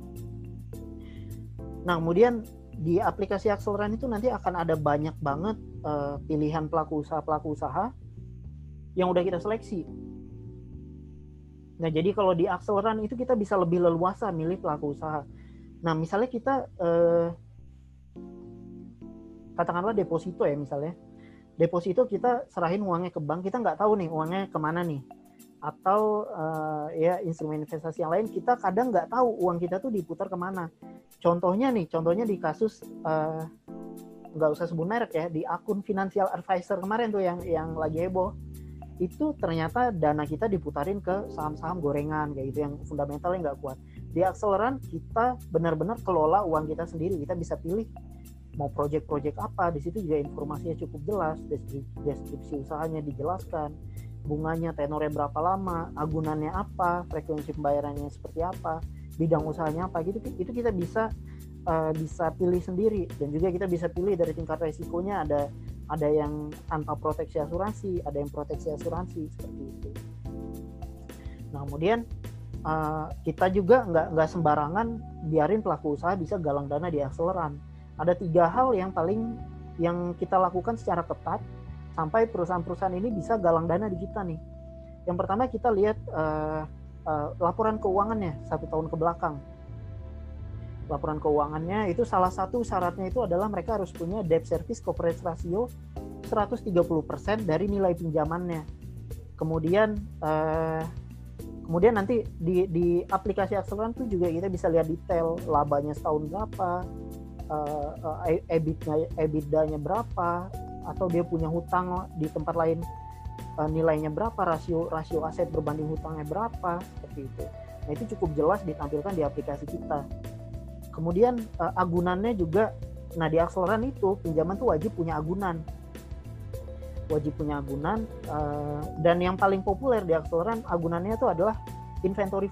Nah kemudian di aplikasi Acceleran itu nanti akan ada banyak banget pilihan pelaku usaha yang udah kita seleksi. Nah jadi kalau di Acceleran itu kita bisa lebih leluasa milih pelaku usaha. Nah misalnya kita katakanlah deposito ya, misalnya deposito kita serahin uangnya ke bank, kita nggak tahu nih uangnya kemana nih, atau ya instrumen investasi yang lain kita kadang nggak tahu uang kita tuh diputar kemana. Contohnya di kasus nggak usah sebut merek ya, di akun Financial Advisor kemarin tuh yang lagi heboh, itu ternyata dana kita diputarin ke saham-saham gorengan kayak gitu yang fundamentalnya nggak kuat. Di Acceleran kita benar-benar kelola uang kita sendiri, kita bisa pilih mau project apa. Di situ juga informasinya cukup jelas, deskripsi usahanya dijelaskan, bunganya, tenornya berapa lama, agunannya apa, frekuensi pembayarannya seperti apa, bidang usahanya apa gitu. Itu kita bisa pilih sendiri, dan juga kita bisa pilih dari tingkat resikonya, ada yang tanpa proteksi asuransi, ada yang proteksi asuransi seperti itu. Nah kemudian kita juga nggak sembarangan biarin pelaku usaha bisa galang dana di Acceleran. Ada 3 hal yang kita lakukan secara ketat sampai perusahaan-perusahaan ini bisa galang dana di kita nih. Yang pertama kita lihat laporan keuangannya 1 tahun ke belakang. Laporan keuangannya itu salah satu syaratnya itu adalah mereka harus punya debt service coverage ratio 130% dari nilai pinjamannya. Kemudian Kemudian nanti di aplikasi akseleran tuh juga kita bisa lihat detail labanya setahun berapa, EBITDA-nya berapa, atau dia punya hutang di tempat lain nilainya berapa, rasio aset berbanding hutangnya berapa, seperti itu. Nah itu cukup jelas ditampilkan di aplikasi kita. Kemudian agunannya juga, nah di akseleran itu pinjaman tuh wajib punya agunan, dan yang paling populer di akseleran agunannya itu adalah invoice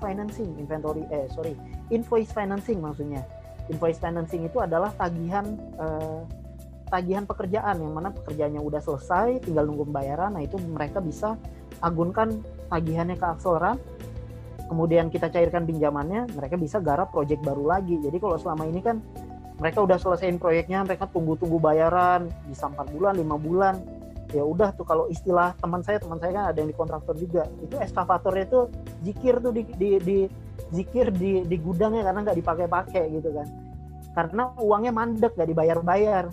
financing maksudnya. Invoice financing itu adalah tagihan pekerjaan, yang mana pekerjaannya udah selesai tinggal nunggu pembayaran. Nah itu mereka bisa agunkan tagihannya ke akseleran, kemudian kita cairkan pinjamannya, mereka bisa garap proyek baru lagi. Jadi kalau selama ini kan mereka udah selesaiin proyeknya, mereka tunggu bayaran bisa 4 bulan 5 bulan, ya udah tuh. Kalau istilah teman saya kan ada yang di kontraktor juga, itu eskavatornya tuh zikir tuh di gudangnya karena nggak dipakai gitu kan, karena uangnya mandek nggak dibayar.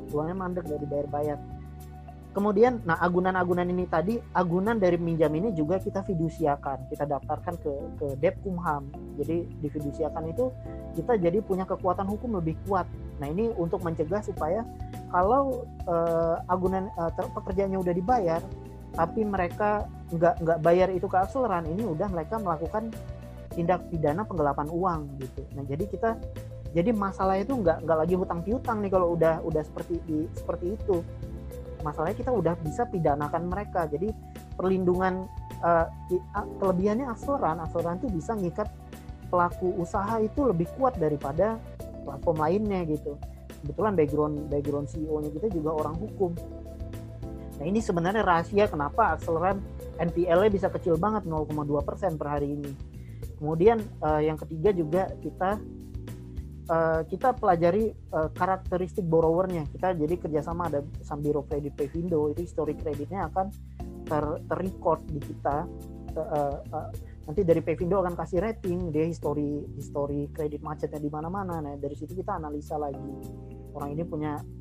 Kemudian nah agunan ini tadi, agunan dari minjam ini juga kita fidusiakan, kita daftarkan ke Depkumham. Jadi difidusiakan itu kita jadi punya kekuatan hukum lebih kuat. Nah ini untuk mencegah supaya kalau pekerjaannya udah dibayar tapi mereka nggak bayar itu ke akseleran, ini udah mereka melakukan tindak pidana penggelapan uang gitu. Nah jadi masalah itu nggak lagi hutang piutang nih kalau udah seperti itu. Masalahnya kita udah bisa pidanakan mereka. Jadi perlindungan, kelebihannya akseleran itu bisa ngikat pelaku usaha itu lebih kuat daripada platform lainnya gitu. Kebetulan background CEO-nya kita juga orang hukum. Nah ini sebenarnya rahasia kenapa akseleran NPL-nya bisa kecil banget, 0,2% per hari ini. Kemudian yang ketiga juga kita pelajari karakteristik borrowernya. Kita jadi kerjasama ada sama Biro Kredit Pevindo, itu histori kreditnya akan terrecord di kita. Nanti dari Pevindo akan kasih rating, dia histori kredit macetnya di mana-mana. Nah dari situ kita analisa lagi, orang ini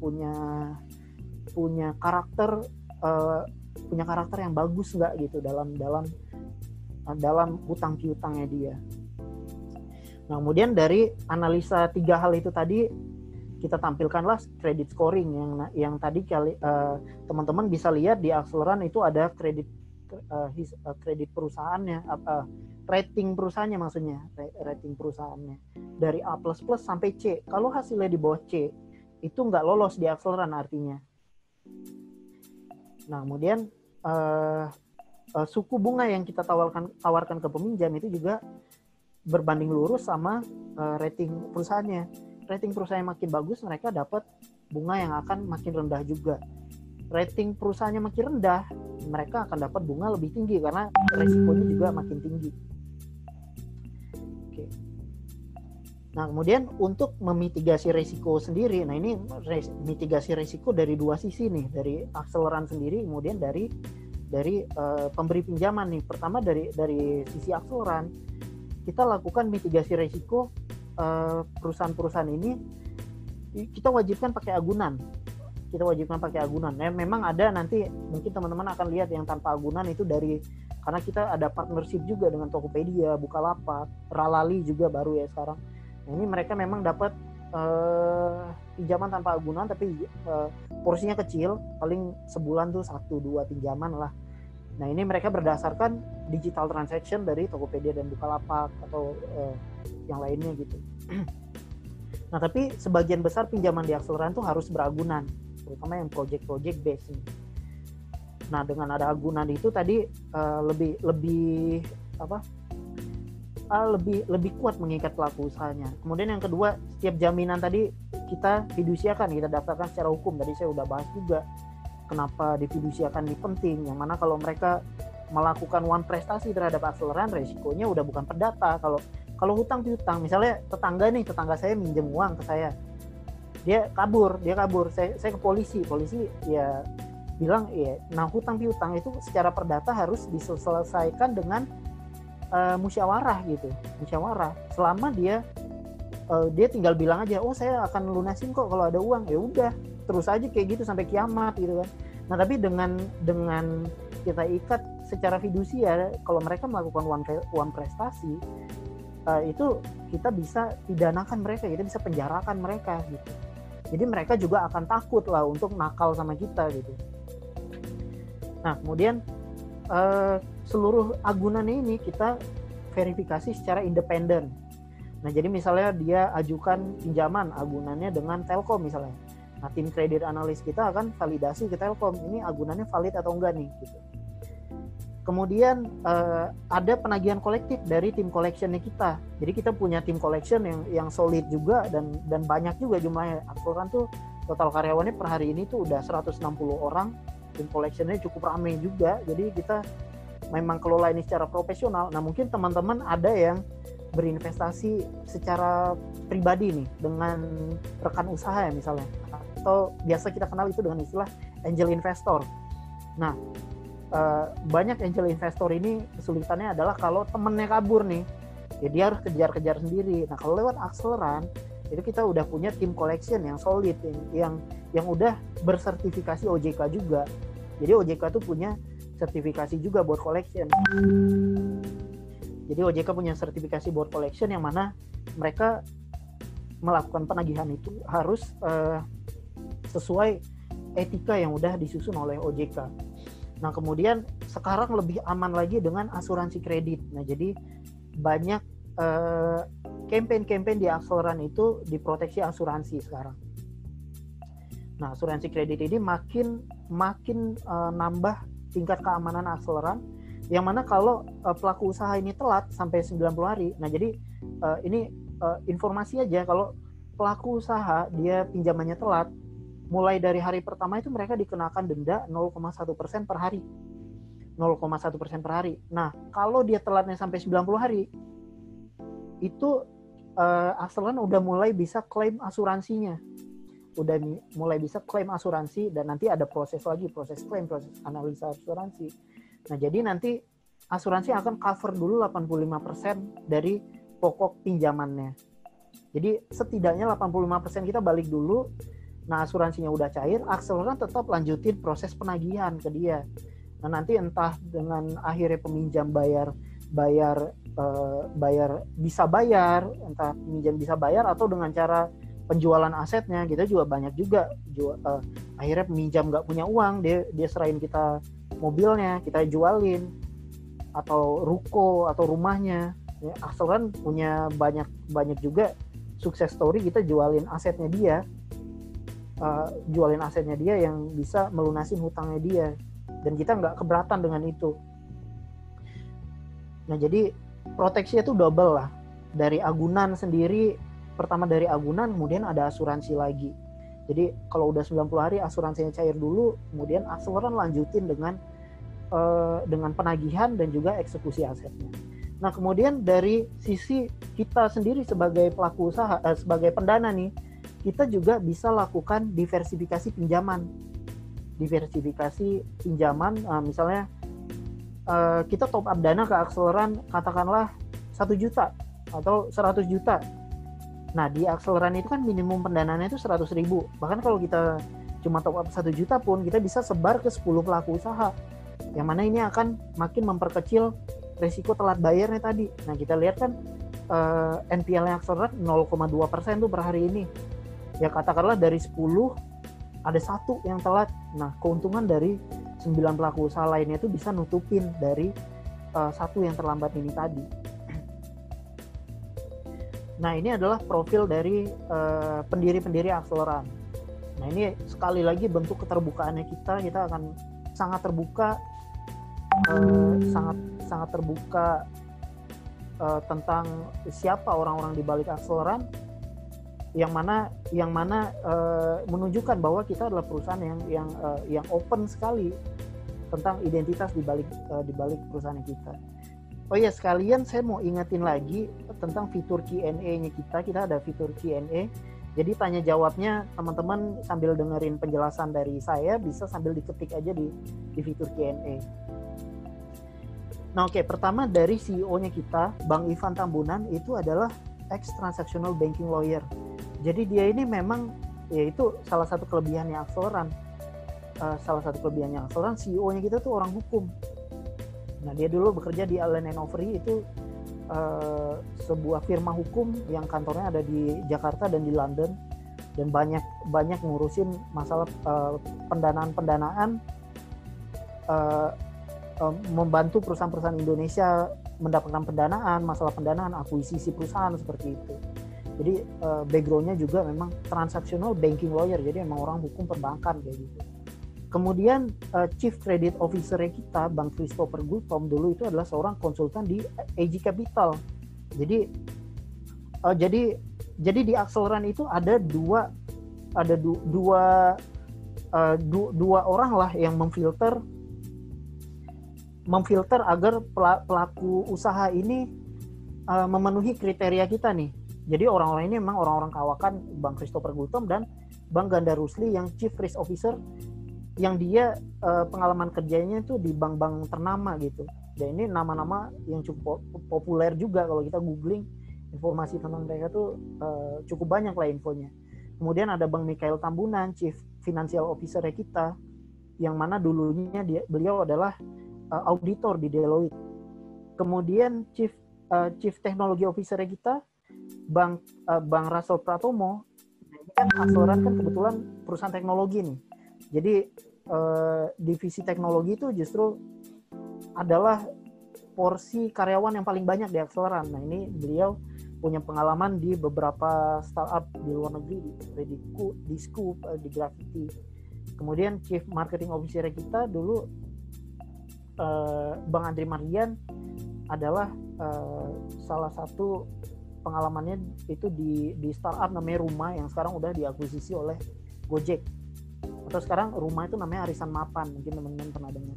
punya karakter yang bagus nggak gitu dalam hutang piutangnya dia. Nah, kemudian dari analisa 3 hal itu tadi kita tampilkanlah credit scoring yang tadi teman-teman bisa lihat di akseleran itu ada kredit perusahaannya, rating perusahaannya maksudnya, rating perusahaannya dari A++ sampai C. Kalau hasilnya di bawah C itu nggak lolos di akseleran artinya. Nah, kemudian suku bunga yang kita tawarkan ke peminjam itu juga berbanding lurus sama rating perusahaannya. Rating perusahaan makin bagus, mereka dapat bunga yang akan makin rendah juga. Rating perusahaannya makin rendah, mereka akan dapat bunga lebih tinggi karena resikonya juga makin tinggi. Oke. Nah, kemudian untuk memitigasi resiko sendiri, nah ini mitigasi resiko dari 2 sisi nih, dari akseleran sendiri, kemudian dari pemberi pinjaman nih. Pertama dari sisi akseleran, kita lakukan mitigasi resiko perusahaan-perusahaan ini, kita wajibkan pakai agunan. Nah, memang ada nanti mungkin teman-teman akan lihat yang tanpa agunan itu karena kita ada partnership juga dengan Tokopedia, Bukalapak, Ralali juga baru ya sekarang. Nah, ini mereka memang dapat pinjaman tanpa agunan, tapi porsinya kecil, paling sebulan tuh 1-2 pinjaman lah. Nah ini mereka berdasarkan digital transaction dari Tokopedia dan Bukalapak atau yang lainnya gitu. Nah tapi sebagian besar pinjaman di akseleran tuh harus beragunan, terutama yang project base nih. Nah dengan ada agunan itu tadi lebih kuat mengikat pelaku usahanya. Kemudian yang kedua, setiap jaminan tadi kita fidusiakan, kita daftarkan secara hukum. Tadi saya udah bahas juga kenapa difidusiakan ini penting. Yang mana kalau mereka melakukan one prestasi terhadap akseleran, resikonya udah bukan perdata. Kalau hutang piutang, misalnya tetangga saya minjem uang ke saya, dia kabur, saya ke polisi ya bilang ya, nah hutang piutang itu secara perdata harus diselesaikan dengan musyawarah gitu, selama dia tinggal bilang aja, oh saya akan lunasin kok kalau ada uang, ya udah terus aja kayak gitu sampai kiamat gitu kan. Nah tapi dengan kita ikat secara fidusia kalau mereka melakukan uang prestasi, itu kita bisa pidanakan mereka, kita bisa penjarakan mereka gitu. Jadi mereka juga akan takut lah untuk nakal sama kita gitu. Nah kemudian seluruh agunan ini kita verifikasi secara independen. Nah jadi misalnya dia ajukan pinjaman agunannya dengan Telkom misalnya. Nah tim kredit analis kita akan validasi ke Telkom, ini agunannya valid atau enggak nih gitu. Kemudian ada penagihan kolektif dari tim collectionnya kita. Jadi kita punya tim collection yang solid juga dan banyak juga jumlahnya. Akselerant tuh total karyawannya per hari ini tuh udah 160 orang. Tim collectionnya cukup ramai juga. Jadi kita memang kelola ini secara profesional. Nah mungkin teman-teman ada yang berinvestasi secara pribadi nih dengan rekan usaha ya misalnya, atau biasa kita kenal itu dengan istilah angel investor. Nah banyak angel investor ini kesulitannya adalah kalau temennya kabur nih, ya dia harus kejar-kejar sendiri. Nah kalau lewat Akselerant itu kita udah punya tim collection yang solid, yang udah bersertifikasi OJK juga. Jadi OJK tuh punya sertifikasi juga buat collection. Jadi OJK punya sertifikasi board collection yang mana mereka melakukan penagihan itu harus sesuai etika yang udah disusun oleh OJK. Nah kemudian sekarang lebih aman lagi dengan asuransi kredit. Nah jadi banyak campaign-campaign di Akselerant itu diproteksi asuransi sekarang. Nah asuransi kredit ini makin nambah tingkat keamanan Akselerant, yang mana kalau pelaku usaha ini telat sampai 90 hari, nah jadi ini informasi aja, kalau pelaku usaha dia pinjamannya telat, mulai dari hari pertama itu mereka dikenakan denda 0,1% per hari. 0,1% per hari. Nah, kalau dia telatnya sampai 90 hari, itu Akselerant udah mulai bisa klaim asuransinya. Udah mulai bisa klaim asuransi, dan nanti ada proses klaim, proses analisa asuransi. Nah, jadi nanti asuransi akan cover dulu 85% dari pokok pinjamannya. Jadi setidaknya 85% kita balik dulu. Nah, asuransinya udah cair, Akselerant tetap lanjutin proses penagihan ke dia. Nah, nanti entah dengan akhirnya peminjam bisa bayar, entah peminjam bisa bayar atau dengan cara penjualan asetnya. Kita juga banyak juga akhirnya peminjam nggak punya uang, dia serahin kita mobilnya, kita jualin, atau ruko atau rumahnya. Ya, Akselerant punya banyak juga sukses story, kita jualin asetnya dia yang bisa melunasin hutangnya dia, dan kita nggak keberatan dengan itu. Nah jadi proteksinya itu double lah, dari agunan sendiri, pertama dari agunan, kemudian ada asuransi lagi. Jadi kalau udah 90 hari asuransinya cair dulu, kemudian Akselerant lanjutin dengan penagihan dan juga eksekusi asetnya. Nah kemudian dari sisi kita sendiri sebagai pelaku usaha, sebagai pendana nih, kita juga bisa lakukan diversifikasi pinjaman. Misalnya kita top up dana ke Akselerant katakanlah 1 juta atau 100 juta. Nah di Akselerant itu kan minimum pendanaannya itu 100.000. Bahkan kalau kita cuma top up 1 juta pun kita bisa sebar ke 10 pelaku usaha, yang mana ini akan makin memperkecil risiko telat bayarnya tadi. Nah kita lihat kan NPL-nya Akselerant 0,2% tuh per hari ini. Ya katakanlah dari 10 ada 1 yang telat. Nah keuntungan dari 9 pelaku usaha lainnya itu bisa nutupin dari 1 yang terlambat ini tadi. Nah ini adalah profil dari pendiri-pendiri Akselerant. Nah ini sekali lagi bentuk keterbukaannya kita akan sangat terbuka, sangat terbuka tentang siapa orang-orang di balik Akselerant, yang mana menunjukkan bahwa kita adalah perusahaan yang open sekali tentang identitas di balik perusahaan kita. Oh iya, sekalian saya mau ingetin lagi tentang fitur Q&A-nya kita. Kita ada fitur Q&A. Jadi tanya jawabnya teman-teman sambil dengerin penjelasan dari saya, bisa sambil diketik aja di fitur Q&A. Nah oke, pertama dari CEO-nya kita, Bang Ivan Tambunan, itu adalah ex-transactional banking lawyer. Jadi dia ini memang, yaitu salah satu kelebihannya Akselerant. CEO-nya kita tuh orang hukum. Nah, dia dulu bekerja di Allen & Overy, itu sebuah firma hukum yang kantornya ada di Jakarta dan di London, dan banyak ngurusin masalah pendanaan, membantu perusahaan-perusahaan Indonesia mendapatkan pendanaan, masalah pendanaan, akuisisi perusahaan seperti itu. Jadi background-nya juga memang transactional banking lawyer, jadi memang orang hukum perbankan kayak gitu. Kemudian Chief Credit Officer kita, Bang Christopher Gultom, dulu itu adalah seorang konsultan di AG Capital. Jadi di Acceleran itu ada dua orang lah yang memfilter agar pelaku usaha ini memenuhi kriteria kita nih. Jadi orang-orang ini memang orang-orang kawakan Bang Christopher Gultom dan Bang Ganda Rusli yang Chief Risk Officer, yang dia pengalaman kerjanya itu di bank-bank ternama gitu. Dan ini nama-nama yang cukup populer juga, kalau kita googling informasi tentang mereka tuh cukup banyak lah infonya. Kemudian ada Bang Mikhail Tambunan, Chief Financial Officer kita, yang mana dulunya beliau adalah auditor di Deloitte. Kemudian Chief Technology Officer kita, Bang Russell Pratomo. Ini kan Acceleran kan kebetulan perusahaan teknologi nih. Jadi divisi teknologi itu justru adalah porsi karyawan yang paling banyak di Acceleran. Nah, ini beliau punya pengalaman di beberapa startup di luar negeri, di Scoop, di Gravity. Kemudian Chief Marketing Officer kita dulu Bang Andri Mardian adalah salah satu pengalamannya itu di startup namanya Rumah, yang sekarang udah diakuisisi oleh Gojek. Atau sekarang Rumah itu namanya Arisan Mapan, mungkin teman-teman pernah dengar.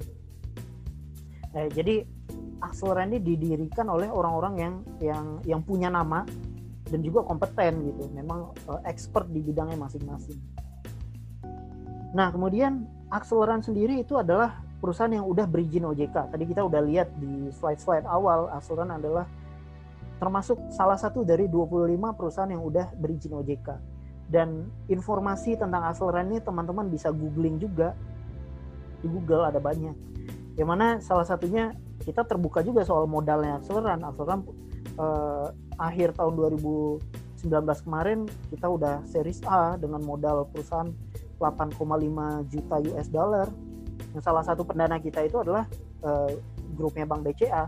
Jadi Acceleran ini didirikan oleh orang-orang yang punya nama dan juga kompeten gitu, memang expert di bidangnya masing-masing. Nah, kemudian Acceleran sendiri itu adalah perusahaan yang udah berizin OJK. Tadi kita udah lihat di slide-slide awal, Acceleran adalah termasuk salah satu dari 25 perusahaan yang udah berizin OJK. Dan informasi tentang Acceleran ini teman-teman bisa googling juga, di Google ada banyak. Yang mana salah satunya kita terbuka juga soal modalnya Acceleran. Acceleran akhir tahun 2019 kemarin kita udah series A dengan modal perusahaan 8,5 juta US dollar. Yang salah satu pendana kita itu adalah grupnya Bank BCA.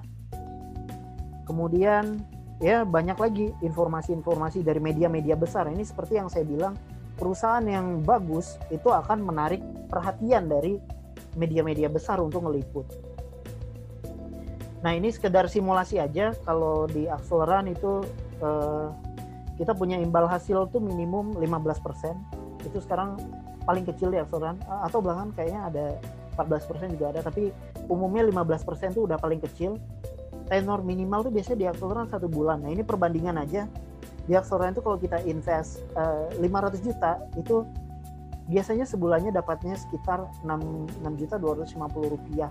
Kemudian ya banyak lagi informasi-informasi dari media-media besar. Ini seperti yang saya bilang, perusahaan yang bagus itu akan menarik perhatian dari media-media besar untuk ngeliput. Nah, ini sekedar simulasi aja. Kalau di Acceleran itu kita punya imbal hasil tuh minimum 15%. Itu sekarang paling kecil di Acceleran, atau bahkan kayaknya ada 14% juga ada, tapi umumnya 15% tuh udah paling kecil. Tenor minimal tuh biasanya di Acceleran 1 bulan. Nah, ini perbandingan aja. Di Acceleran itu kalau kita invest 500 juta, itu biasanya sebulannya dapatnya sekitar 6.250 rupiah.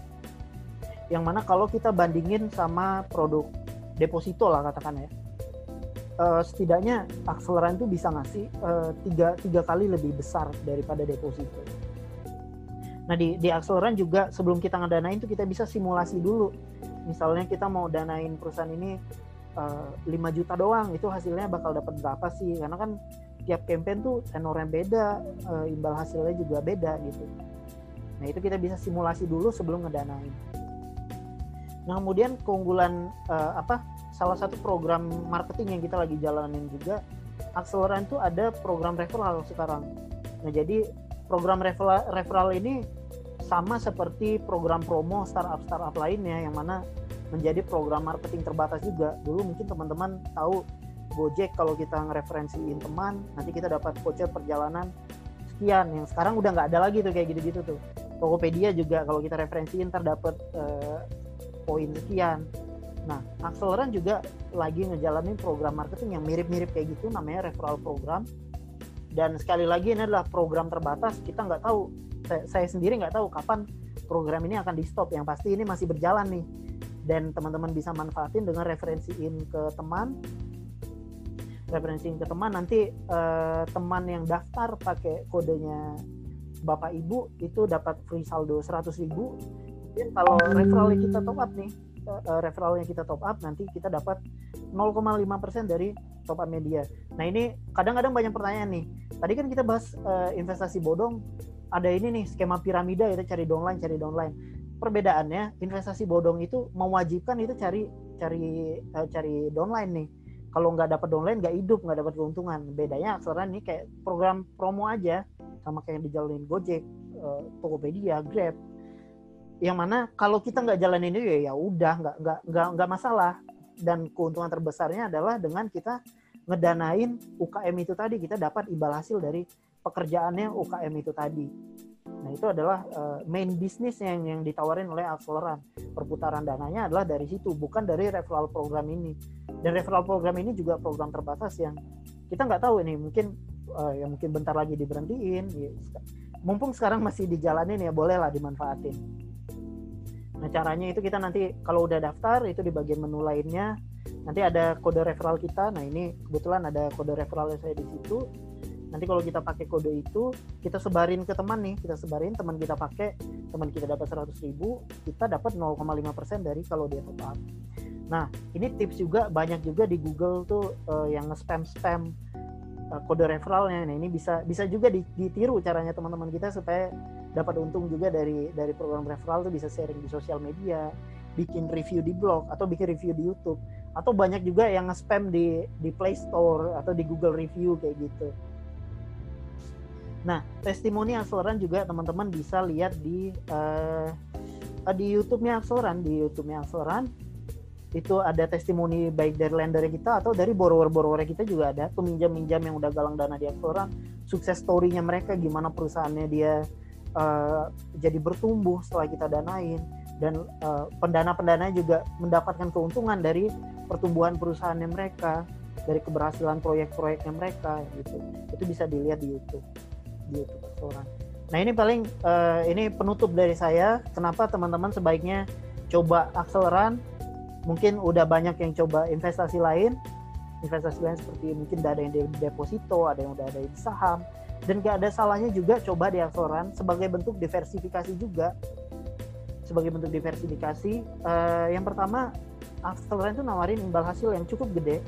Yang mana kalau kita bandingin sama produk deposito lah katakan ya, setidaknya Acceleran itu bisa ngasih tiga kali lebih besar daripada deposito. Nah, di Acceleran juga sebelum kita ngedanain tuh kita bisa simulasi dulu. Misalnya kita mau danain perusahaan ini 5 juta doang, itu hasilnya bakal dapat berapa sih? Karena kan tiap campaign tuh tenornya beda, imbal hasilnya juga beda gitu. Nah, itu kita bisa simulasi dulu sebelum ngedanain. Nah, kemudian keunggulan salah satu program marketing yang kita lagi jalanin juga, Acceleran tuh ada program referral sekarang. Nah, jadi program referral ini sama seperti program promo startup lainnya, yang mana menjadi program marketing terbatas juga. Dulu mungkin teman-teman tahu Gojek, kalau kita ngereferensiin teman, nanti kita dapat voucher perjalanan sekian. Yang sekarang udah nggak ada lagi tuh kayak gitu-gitu tuh. Tokopedia juga kalau kita referensiin ntar dapat poin sekian. Nah, Acceleran juga lagi ngejalanin program marketing yang mirip-mirip kayak gitu, namanya referral program. Dan sekali lagi ini adalah program terbatas, kita nggak tahu, saya sendiri nggak tahu kapan program ini akan di stop. Yang pasti ini masih berjalan nih, dan teman-teman bisa manfaatin dengan referensiin ke teman, nanti teman yang daftar pakai kodenya Bapak Ibu itu dapat free saldo 100.000. Kemudian kalau referralnya kita top up nih, referralnya kita top up, nanti kita dapat 0,5% dari top up media. Nah ini kadang-kadang banyak pertanyaan nih. Tadi kan kita bahas investasi bodong, ada ini nih skema piramida, itu cari downline. Perbedaannya investasi bodong itu mewajibkan itu cari downline nih. Kalau nggak dapat downline nggak hidup, nggak dapat keuntungan. Bedanya Akseleran nih kayak program promo aja, sama kayak yang dijalanin Gojek, Tokopedia, Grab. Yang mana kalau kita nggak jalanin itu ya udah nggak masalah. Dan keuntungan terbesarnya adalah dengan kita ngedanain UKM itu tadi, kita dapat imbal hasil dari pekerjaannya UKM itu tadi. Nah itu adalah main bisnis yang ditawarin oleh Akseleran. Perputaran dananya adalah dari situ, bukan dari referral program ini. Dan referral program ini juga program terbatas yang kita nggak tahu ini, mungkin bentar lagi diberhentiin. Ya, mumpung sekarang masih dijalanin ya bolehlah dimanfaatin. Nah caranya itu kita nanti kalau udah daftar itu di bagian menu lainnya nanti ada kode referral kita. Nah ini kebetulan ada kode referral saya di situ. Nanti kalau kita pakai kode itu, kita sebarin ke teman nih, teman kita pakai, teman kita dapat 100.000, kita dapat 0,5% dari kalau dia top up. Nah, ini tips juga, banyak juga di Google tuh yang nge-spam kode referralnya. Nah, ini bisa juga ditiru caranya teman-teman kita supaya dapat untung juga dari program referral tuh, bisa sharing di sosial media, bikin review di blog, atau bikin review di YouTube. Atau banyak juga yang nge-spam di Play Store atau di Google Review kayak gitu. Nah, testimoni Akseleran juga teman-teman bisa lihat di YouTube-nya Akseleran. Itu ada testimoni baik dari lender kita atau dari borrower kita juga ada, peminjam-minjam yang udah galang dana di Akseleran, sukses story-nya mereka, gimana perusahaannya dia jadi bertumbuh setelah kita danain, dan pendana-pendananya juga mendapatkan keuntungan dari pertumbuhan perusahaannya mereka, dari keberhasilan proyek-proyeknya mereka gitu. Itu bisa dilihat di YouTube Akseleran. Nah ini paling ini penutup dari saya. Kenapa teman-teman sebaiknya coba Akseleran? Mungkin udah banyak yang coba investasi lain seperti mungkin ada yang di deposito, ada yang udah ada di saham, dan gak ada salahnya juga coba di Akseleran sebagai bentuk diversifikasi juga. Yang pertama, Akseleran itu nawarin imbal hasil yang cukup gede,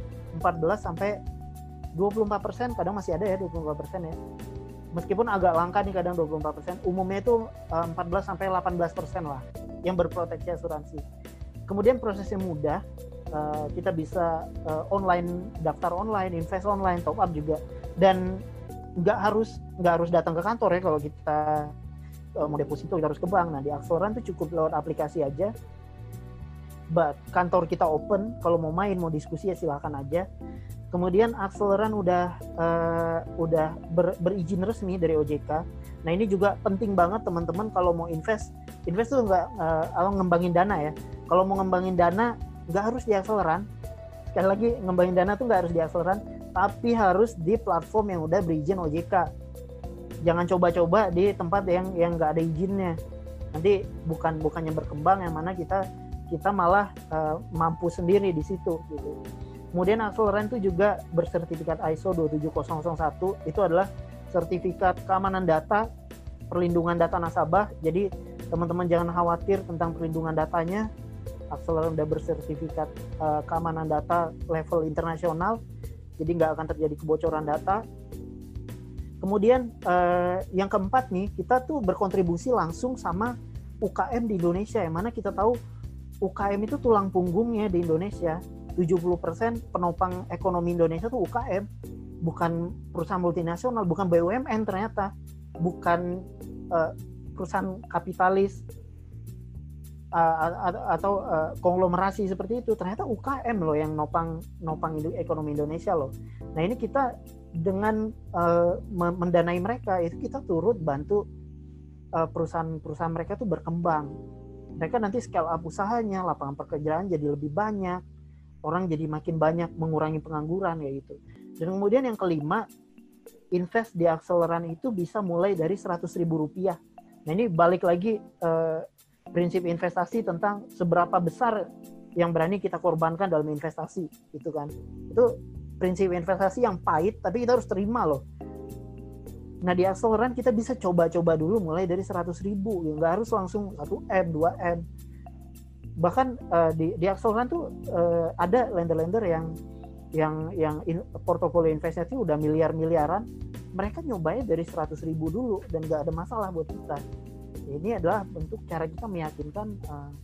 14-24%, kadang masih ada ya 24% ya. Meskipun agak langka nih kadang 24%, umumnya itu 14-18% lah yang berproteksi asuransi. Kemudian prosesnya mudah, kita bisa daftar online, invest online, top up juga, dan nggak harus datang ke kantor ya kalau kita mau deposito, kita harus ke bank. Nah di Akseleran tuh cukup lewat aplikasi aja. Kantor kita open, kalau mau main, mau diskusi ya silahkan aja. Kemudian Akseleran udah berizin resmi dari OJK. Nah ini juga penting banget teman-teman kalau mau invest tuh nggak ngembangin dana ya. Kalau mau ngembangin dana nggak harus di Akseleran. Sekali lagi, ngembangin dana tuh nggak harus di Akseleran, tapi harus di platform yang udah berizin OJK. Jangan coba-coba di tempat yang nggak ada izinnya. Nanti bukannya berkembang, yang mana kita malah mampu sendiri di situ gitu. Kemudian Akseleran itu juga bersertifikat ISO 27001, itu adalah sertifikat keamanan data, perlindungan data nasabah. Jadi teman-teman jangan khawatir tentang perlindungan datanya. Akseleran udah bersertifikat keamanan data level internasional, jadi nggak akan terjadi kebocoran data. Kemudian yang keempat nih, kita tuh berkontribusi langsung sama UKM di Indonesia, yang mana kita tahu UKM itu tulang punggungnya di Indonesia. 70% penopang ekonomi Indonesia tuh UKM, bukan perusahaan multinasional, bukan BUMN ternyata, bukan perusahaan kapitalis atau konglomerasi seperti itu. Ternyata UKM loh yang nopang ekonomi Indonesia loh. Nah ini kita dengan mendanai mereka, itu kita turut bantu perusahaan mereka tuh berkembang. Mereka nanti scale up usahanya, lapangan pekerjaan jadi lebih banyak, orang jadi makin banyak, mengurangi pengangguran kayak gitu. Dan kemudian yang kelima, invest di Akseleran itu bisa mulai dari Rp100.000. Nah ini balik lagi prinsip investasi tentang seberapa besar yang berani kita korbankan dalam investasi, gitu kan. Itu prinsip investasi yang pahit, tapi kita harus terima loh. Nah di Akseleran kita bisa coba-coba dulu mulai dari 100.000, nggak harus langsung 1M, 2M. Bahkan di Akseleran tuh ada lender-lender yang portofolio investasi udah miliaran, mereka nyobain dari 100.000 dulu dan nggak ada masalah buat kita. Ini adalah bentuk cara kita meyakinkan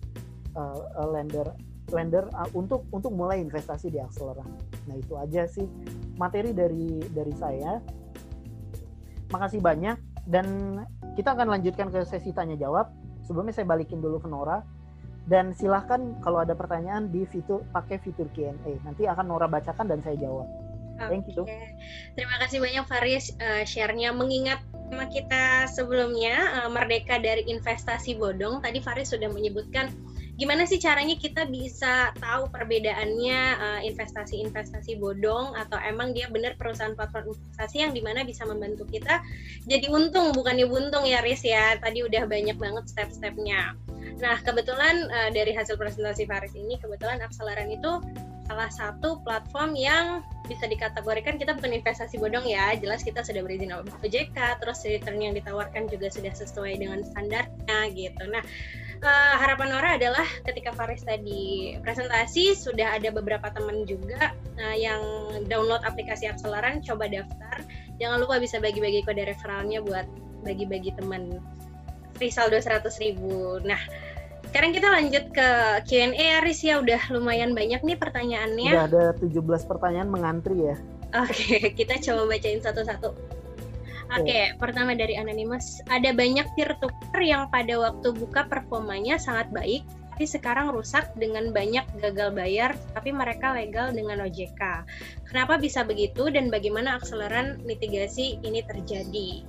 lender untuk mulai investasi di Akseleran. Nah itu aja sih materi dari saya. Makasih banyak, dan kita akan lanjutkan ke sesi tanya jawab. Sebelumnya saya balikin dulu ke Nora, dan silahkan kalau ada pertanyaan pakai fitur Q&A. Nanti akan Nora bacakan dan saya jawab. Thank you. Terima kasih banyak Faris share-nya. Mengingat tema kita sebelumnya, merdeka dari investasi bodong, tadi Faris sudah menyebutkan gimana sih caranya kita bisa tahu perbedaannya investasi bodong atau emang dia benar perusahaan platform investasi yang dimana bisa membantu kita jadi untung bukannya buntung ya Riz ya. Tadi udah banyak banget step-stepnya. Nah kebetulan dari hasil presentasi Faris ini, kebetulan Akseleran itu salah satu platform yang bisa dikategorikan kita bukan investasi bodong ya. Jelas kita sudah berizin OJK, terus return yang ditawarkan juga sudah sesuai dengan standarnya gitu. Nah harapan Nora adalah ketika Faris tadi presentasi sudah ada beberapa teman juga yang download aplikasi Akseleran, coba daftar. Jangan lupa bisa bagi-bagi kode referralnya buat bagi-bagi teman. Free saldo 100.000. Nah, sekarang kita lanjut ke Q&A, Aris ya. Udah lumayan banyak nih pertanyaannya. Udah ada 17 pertanyaan mengantri ya. Oke, kita coba bacain satu-satu. Oke, pertama dari Anonymous. Ada banyak peer-to-peer yang pada waktu buka performanya sangat baik, tapi sekarang rusak dengan banyak gagal bayar, tapi mereka legal dengan OJK. Kenapa bisa begitu dan bagaimana Akseleran mitigasi ini terjadi?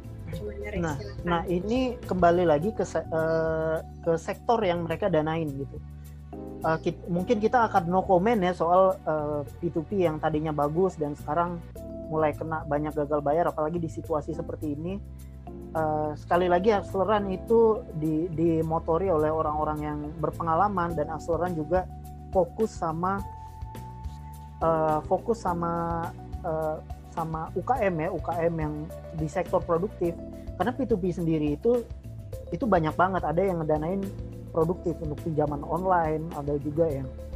Nah ini kembali lagi ke sektor yang mereka danain gitu. Mungkin kita akan no comment ya soal P2P yang tadinya bagus dan sekarang mulai kena banyak gagal bayar, apalagi di situasi seperti ini. Sekali lagi Akseleran itu dimotori oleh orang-orang yang berpengalaman, dan Akseleran juga fokus sama UKM ya, UKM yang di sektor produktif. Karena P2P sendiri itu banyak banget, ada yang ngedanain produktif untuk pinjaman online, ada juga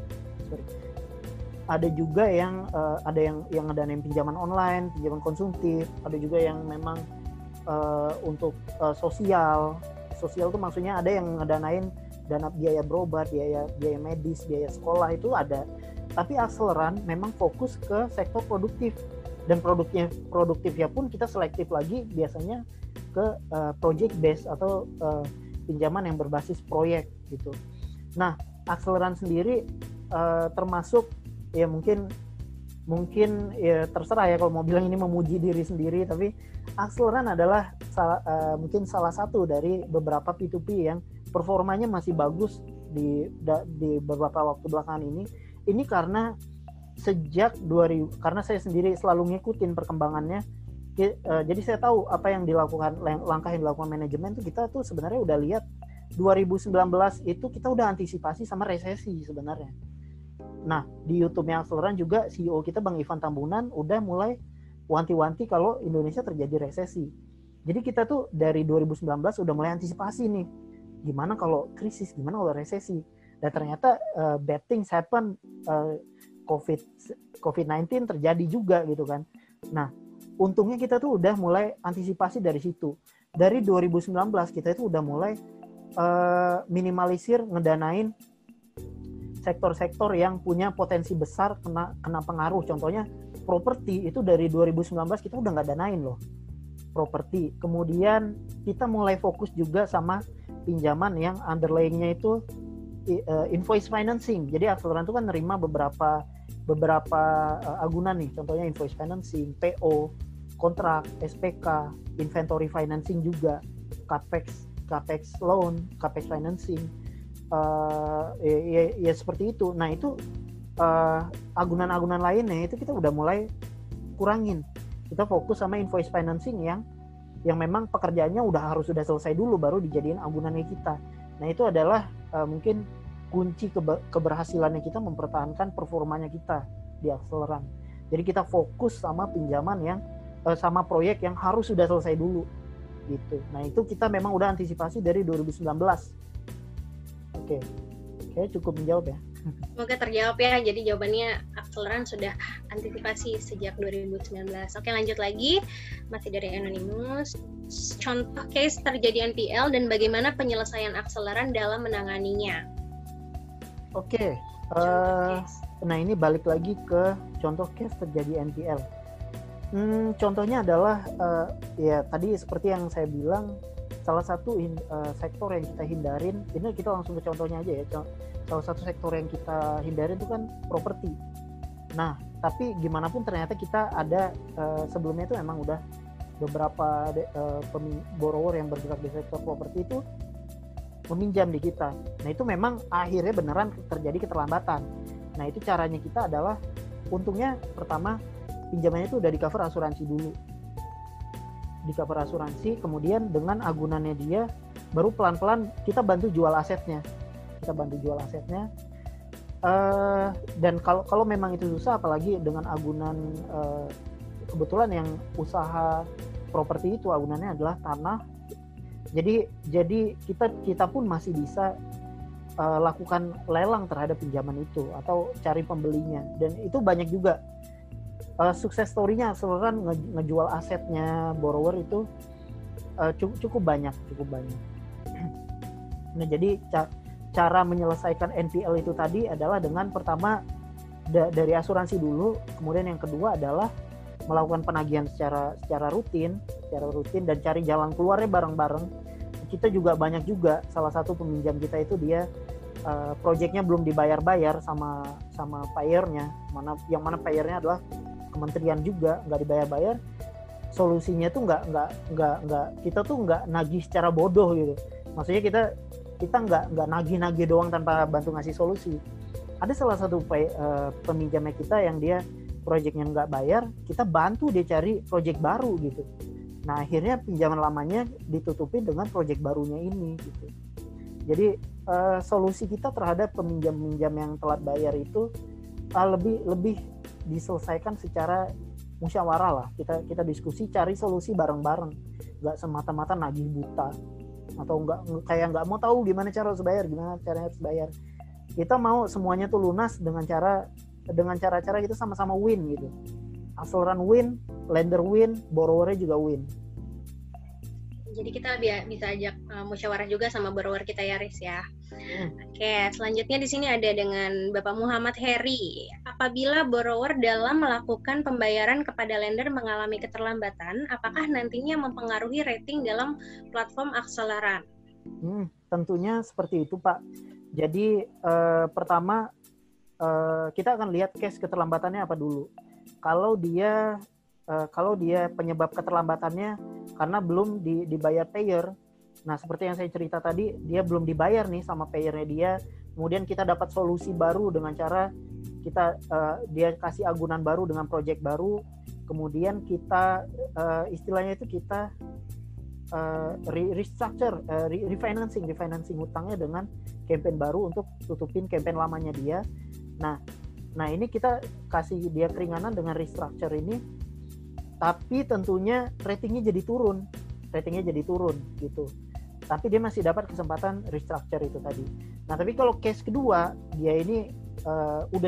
yang ngedanain pinjaman online, pinjaman konsumtif, ada juga yang memang untuk sosial tuh maksudnya ada yang ngedanain dana biaya berobat, biaya medis, biaya sekolah, itu ada. Tapi Akseleran memang fokus ke sektor produktif, dan produktifnya pun kita selektif lagi biasanya ke project base atau pinjaman yang berbasis proyek gitu. Nah, Akseleran sendiri termasuk ya mungkin ya terserah ya kalau mau bilang ini memuji diri sendiri, tapi Akseleran adalah mungkin salah satu dari beberapa P2P yang performanya masih bagus di beberapa waktu belakangan ini. Ini karena sejak 2000, karena saya sendiri selalu ngikutin perkembangannya, jadi saya tahu apa yang dilakukan, langkah yang dilakukan manajemen tuh kita tuh sebenarnya udah lihat 2019 itu kita udah antisipasi sama resesi sebenarnya. Nah di YouTube-nya Akseleran juga CEO kita Bang Ivan Tambunan udah mulai wanti-wanti kalau Indonesia terjadi resesi. Jadi kita tuh dari 2019 udah mulai antisipasi nih, gimana kalau krisis, gimana kalau resesi. Dan ternyata bad things happen, COVID-19 terjadi juga gitu kan. Nah, untungnya kita tuh udah mulai antisipasi dari situ. Dari 2019 kita itu udah mulai minimalisir ngedanain sektor-sektor yang punya potensi besar kena pengaruh. Contohnya properti itu dari 2019 kita udah nggak danain loh properti. Kemudian kita mulai fokus juga sama pinjaman yang underlying-nya itu invoice financing. Jadi Akseleran itu kan nerima beberapa agunan nih, contohnya invoice financing, PO, kontrak, SPK, inventory financing juga, capex loan, capex financing, ya seperti itu. Nah itu agunan-agunan lainnya itu kita udah mulai kurangin. Kita fokus sama invoice financing yang memang pekerjaannya sudah selesai dulu baru dijadiin agunannya kita. Nah itu adalah mungkin kunci keberhasilannya kita mempertahankan performanya kita di Akseleran. Jadi kita fokus sama pinjaman yang sama proyek yang harus sudah selesai dulu gitu. Nah itu kita memang udah antisipasi dari 2019. Oke, kayaknya cukup menjawab ya. Semoga terjawab ya. Jadi jawabannya Akseleran sudah antisipasi sejak 2019. Oke, lanjut lagi. Masih dari Anonymous. Contoh case terjadi NPL dan bagaimana penyelesaian Akseleran dalam menanganinya. Oke. Nah ini balik lagi ke contoh case terjadi NPL. Contohnya adalah ya tadi seperti yang saya bilang, salah satu sektor yang kita hindarin, ini kita langsung ke contohnya aja ya. Salah satu sektor yang kita hindarin itu kan properti. Nah, tapi gimana pun ternyata kita ada sebelumnya itu memang udah beberapa borrower yang bergerak di sektor properti itu meminjam di kita. Nah, itu memang akhirnya beneran terjadi keterlambatan. Nah, itu caranya kita adalah, untungnya pertama pinjamannya itu udah di cover asuransi dulu. Di cover asuransi, kemudian dengan agunannya dia, baru pelan-pelan kita bantu jual asetnya. Dan kalau memang itu susah, apalagi dengan agunan, kebetulan yang usaha properti itu agunannya adalah tanah, jadi kita pun masih bisa lakukan lelang terhadap pinjaman itu atau cari pembelinya. Dan itu banyak juga sukses story-nya, Akseleran ngejual asetnya borrower itu cukup banyak. Nah, jadi cara menyelesaikan NPL itu tadi adalah dengan pertama dari asuransi dulu, kemudian yang kedua adalah melakukan penagihan secara rutin dan cari jalan keluarnya bareng-bareng. Kita juga banyak juga, salah satu peminjam kita itu dia proyeknya belum dibayar-bayar sama payernya, yang mana payernya adalah kementerian juga, nggak dibayar-bayar. Solusinya tuh nggak kita tuh nggak nagih secara bodoh gitu. Maksudnya kita nggak nagih doang tanpa bantu ngasih solusi. Ada salah satu peminjamnya kita yang dia proyeknya nggak bayar, kita bantu dia cari proyek baru gitu. Nah, akhirnya pinjaman lamanya ditutupin dengan proyek barunya ini gitu. Jadi solusi kita terhadap peminjam-peminjam yang telat bayar itu lebih diselesaikan secara musyawarah lah. Kita diskusi, cari solusi bareng-bareng, nggak semata-mata nagih buta atau nggak mau tahu gimana cara harus bayar. Kita mau semuanya tuh lunas dengan cara-cara kita sama-sama win gitu. Akseleran win, lender win, borrowernya juga win. Jadi kita bisa ajak musyawarah juga sama borrower kita ya, Riz ya. Oke, selanjutnya di sini ada dengan Bapak Muhammad Heri. Apabila borrower dalam melakukan pembayaran kepada lender mengalami keterlambatan, apakah nantinya mempengaruhi rating dalam platform Akseleran? Tentunya seperti itu, Pak. Jadi pertama kita akan lihat case keterlambatannya apa dulu. Kalau dia penyebab keterlambatannya karena belum dibayar payer. Nah, seperti yang saya cerita tadi, dia belum dibayar nih sama payernya dia. Kemudian kita dapat solusi baru dengan cara dia kasih agunan baru dengan project baru. Kemudian kita istilahnya itu kita restructure, refinancing hutangnya dengan campaign baru untuk tutupin campaign lamanya dia. Nah ini kita kasih dia keringanan dengan restructure ini, tapi tentunya ratingnya jadi turun gitu. Tapi dia masih dapat kesempatan restructure itu tadi. Nah, tapi kalau case kedua, dia ini udah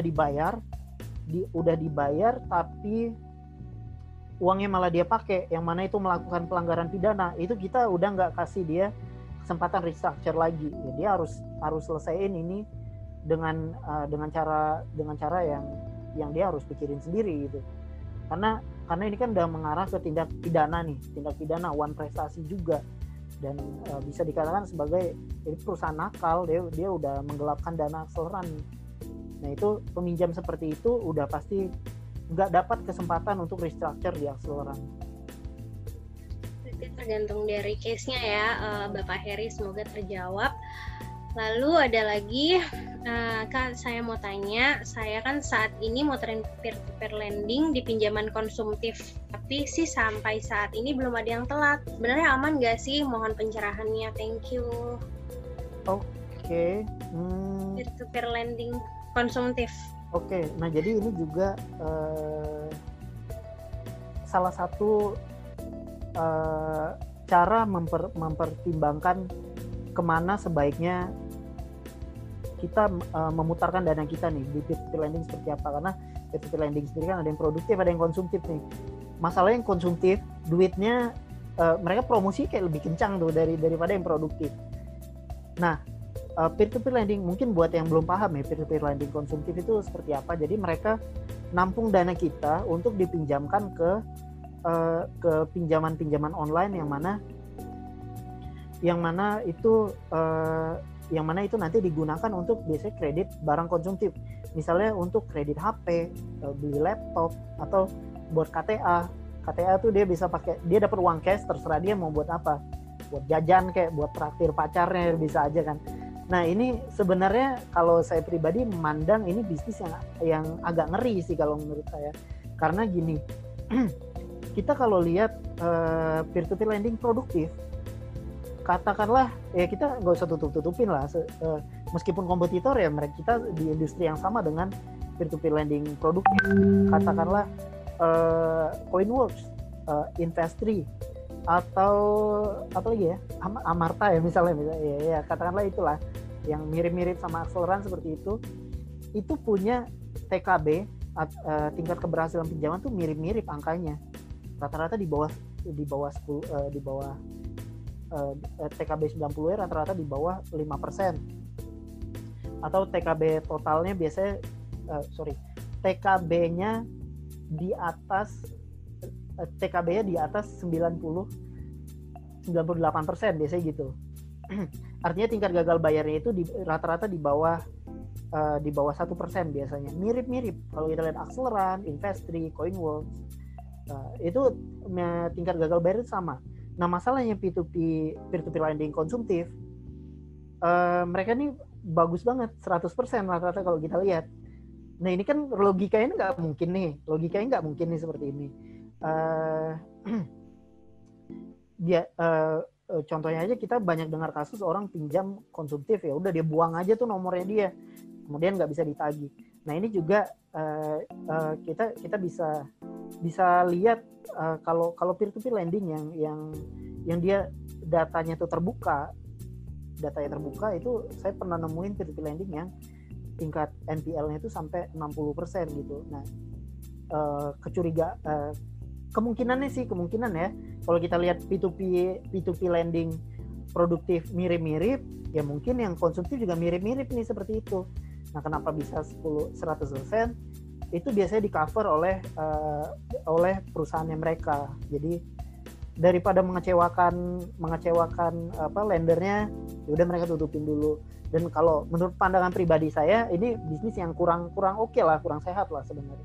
dibayar tapi uangnya malah dia pakai, yang mana itu melakukan pelanggaran pidana, itu kita udah nggak kasih dia kesempatan restructure lagi. Ya, dia harus selesaiin ini dengan cara yang dia harus pikirin sendiri gitu. Karena ini kan udah mengarah ke tindak pidana one prestasi juga, dan bisa dikatakan sebagai perusahaan nakal. Dia udah menggelapkan dana Akseleran. Nah, itu peminjam seperti itu udah pasti nggak dapat kesempatan untuk restructure di Akseleran. Itu tergantung dari case-nya ya, Bapak Heri, semoga terjawab. Lalu ada lagi, Kak, saya mau tanya, saya kan saat ini mau peer-to-peer lending di pinjaman konsumtif, tapi sih sampai saat ini belum ada yang telat. Sebenarnya aman nggak sih? Mohon pencerahannya, thank you. Oke. Peer-to-peer lending konsumtif. Oke, nah jadi ini juga salah satu cara mempertimbangkan kemana sebaiknya kita memutarkan dana kita nih di peer-to-peer lending seperti apa, karena peer-to-peer lending sendiri kan ada yang produktif, ada yang konsumtif nih. Masalahnya yang konsumtif, duitnya mereka promosi kayak lebih kencang tuh daripada yang produktif. Nah, peer-to-peer lending mungkin buat yang belum paham ya, peer-to-peer lending konsumtif itu seperti apa. Jadi mereka nampung dana kita untuk dipinjamkan ke pinjaman-pinjaman online yang mana itu nanti digunakan untuk biasanya kredit barang konsumtif. Misalnya untuk kredit HP, beli laptop, atau buat KTA. KTA tuh dia bisa pakai, dia dapat uang cash, terserah dia mau buat apa. Buat jajan kayak, buat traktir pacarnya bisa aja kan. Nah ini sebenarnya kalau saya pribadi memandang ini bisnis yang agak ngeri sih kalau menurut saya. Karena gini, kita kalau lihat peer-to-peer lending produktif, katakanlah ya kita nggak usah tutup-tutupin lah, meskipun kompetitor ya mereka kita di industri yang sama dengan peer-to-peer lending produktif. Katakanlah Coinworks, Investri, atau apa lagi ya, Amarta ya misalnya ya katakanlah itulah yang mirip-mirip sama Akseleran seperti itu punya TKB, tingkat keberhasilan pinjaman tuh mirip-mirip angkanya, rata-rata di bawah TKB 90 rata-rata di bawah 5%, atau TKB totalnya biasanya TKB-nya di atas 98% biasanya gitu. Artinya tingkat gagal bayarnya itu rata-rata di bawah 1% biasanya. Mirip-mirip kalau kita lihat Akseleran, Investri, Coinworks, itu tingkat gagal bayar itu sama. Nah masalahnya peer-to-peer lending konsumtif, mereka nih bagus banget 100% rata-rata kalau kita lihat. Nah ini kan logikanya nggak mungkin nih seperti ini. Contohnya aja kita banyak dengar kasus orang pinjam konsumtif, ya udah dia buang aja tuh nomornya dia, kemudian nggak bisa ditagih. Nah ini juga kita bisa lihat kalau peer-to-peer lending yang dia datanya terbuka itu, saya pernah nemuin peer-to-peer lending yang tingkat NPL-nya itu sampai 60% gitu. Nah kemungkinan ya kalau kita lihat P2P lending produktif mirip-mirip, ya mungkin yang konsumtif juga mirip-mirip nih seperti itu. Nah kenapa bisa 100%? Itu biasanya di cover oleh perusahaannya mereka. Jadi daripada mengecewakan lendernya, udah mereka tutupin dulu. Dan kalau menurut pandangan pribadi saya, ini bisnis yang kurang oke lah, kurang sehat lah sebenarnya.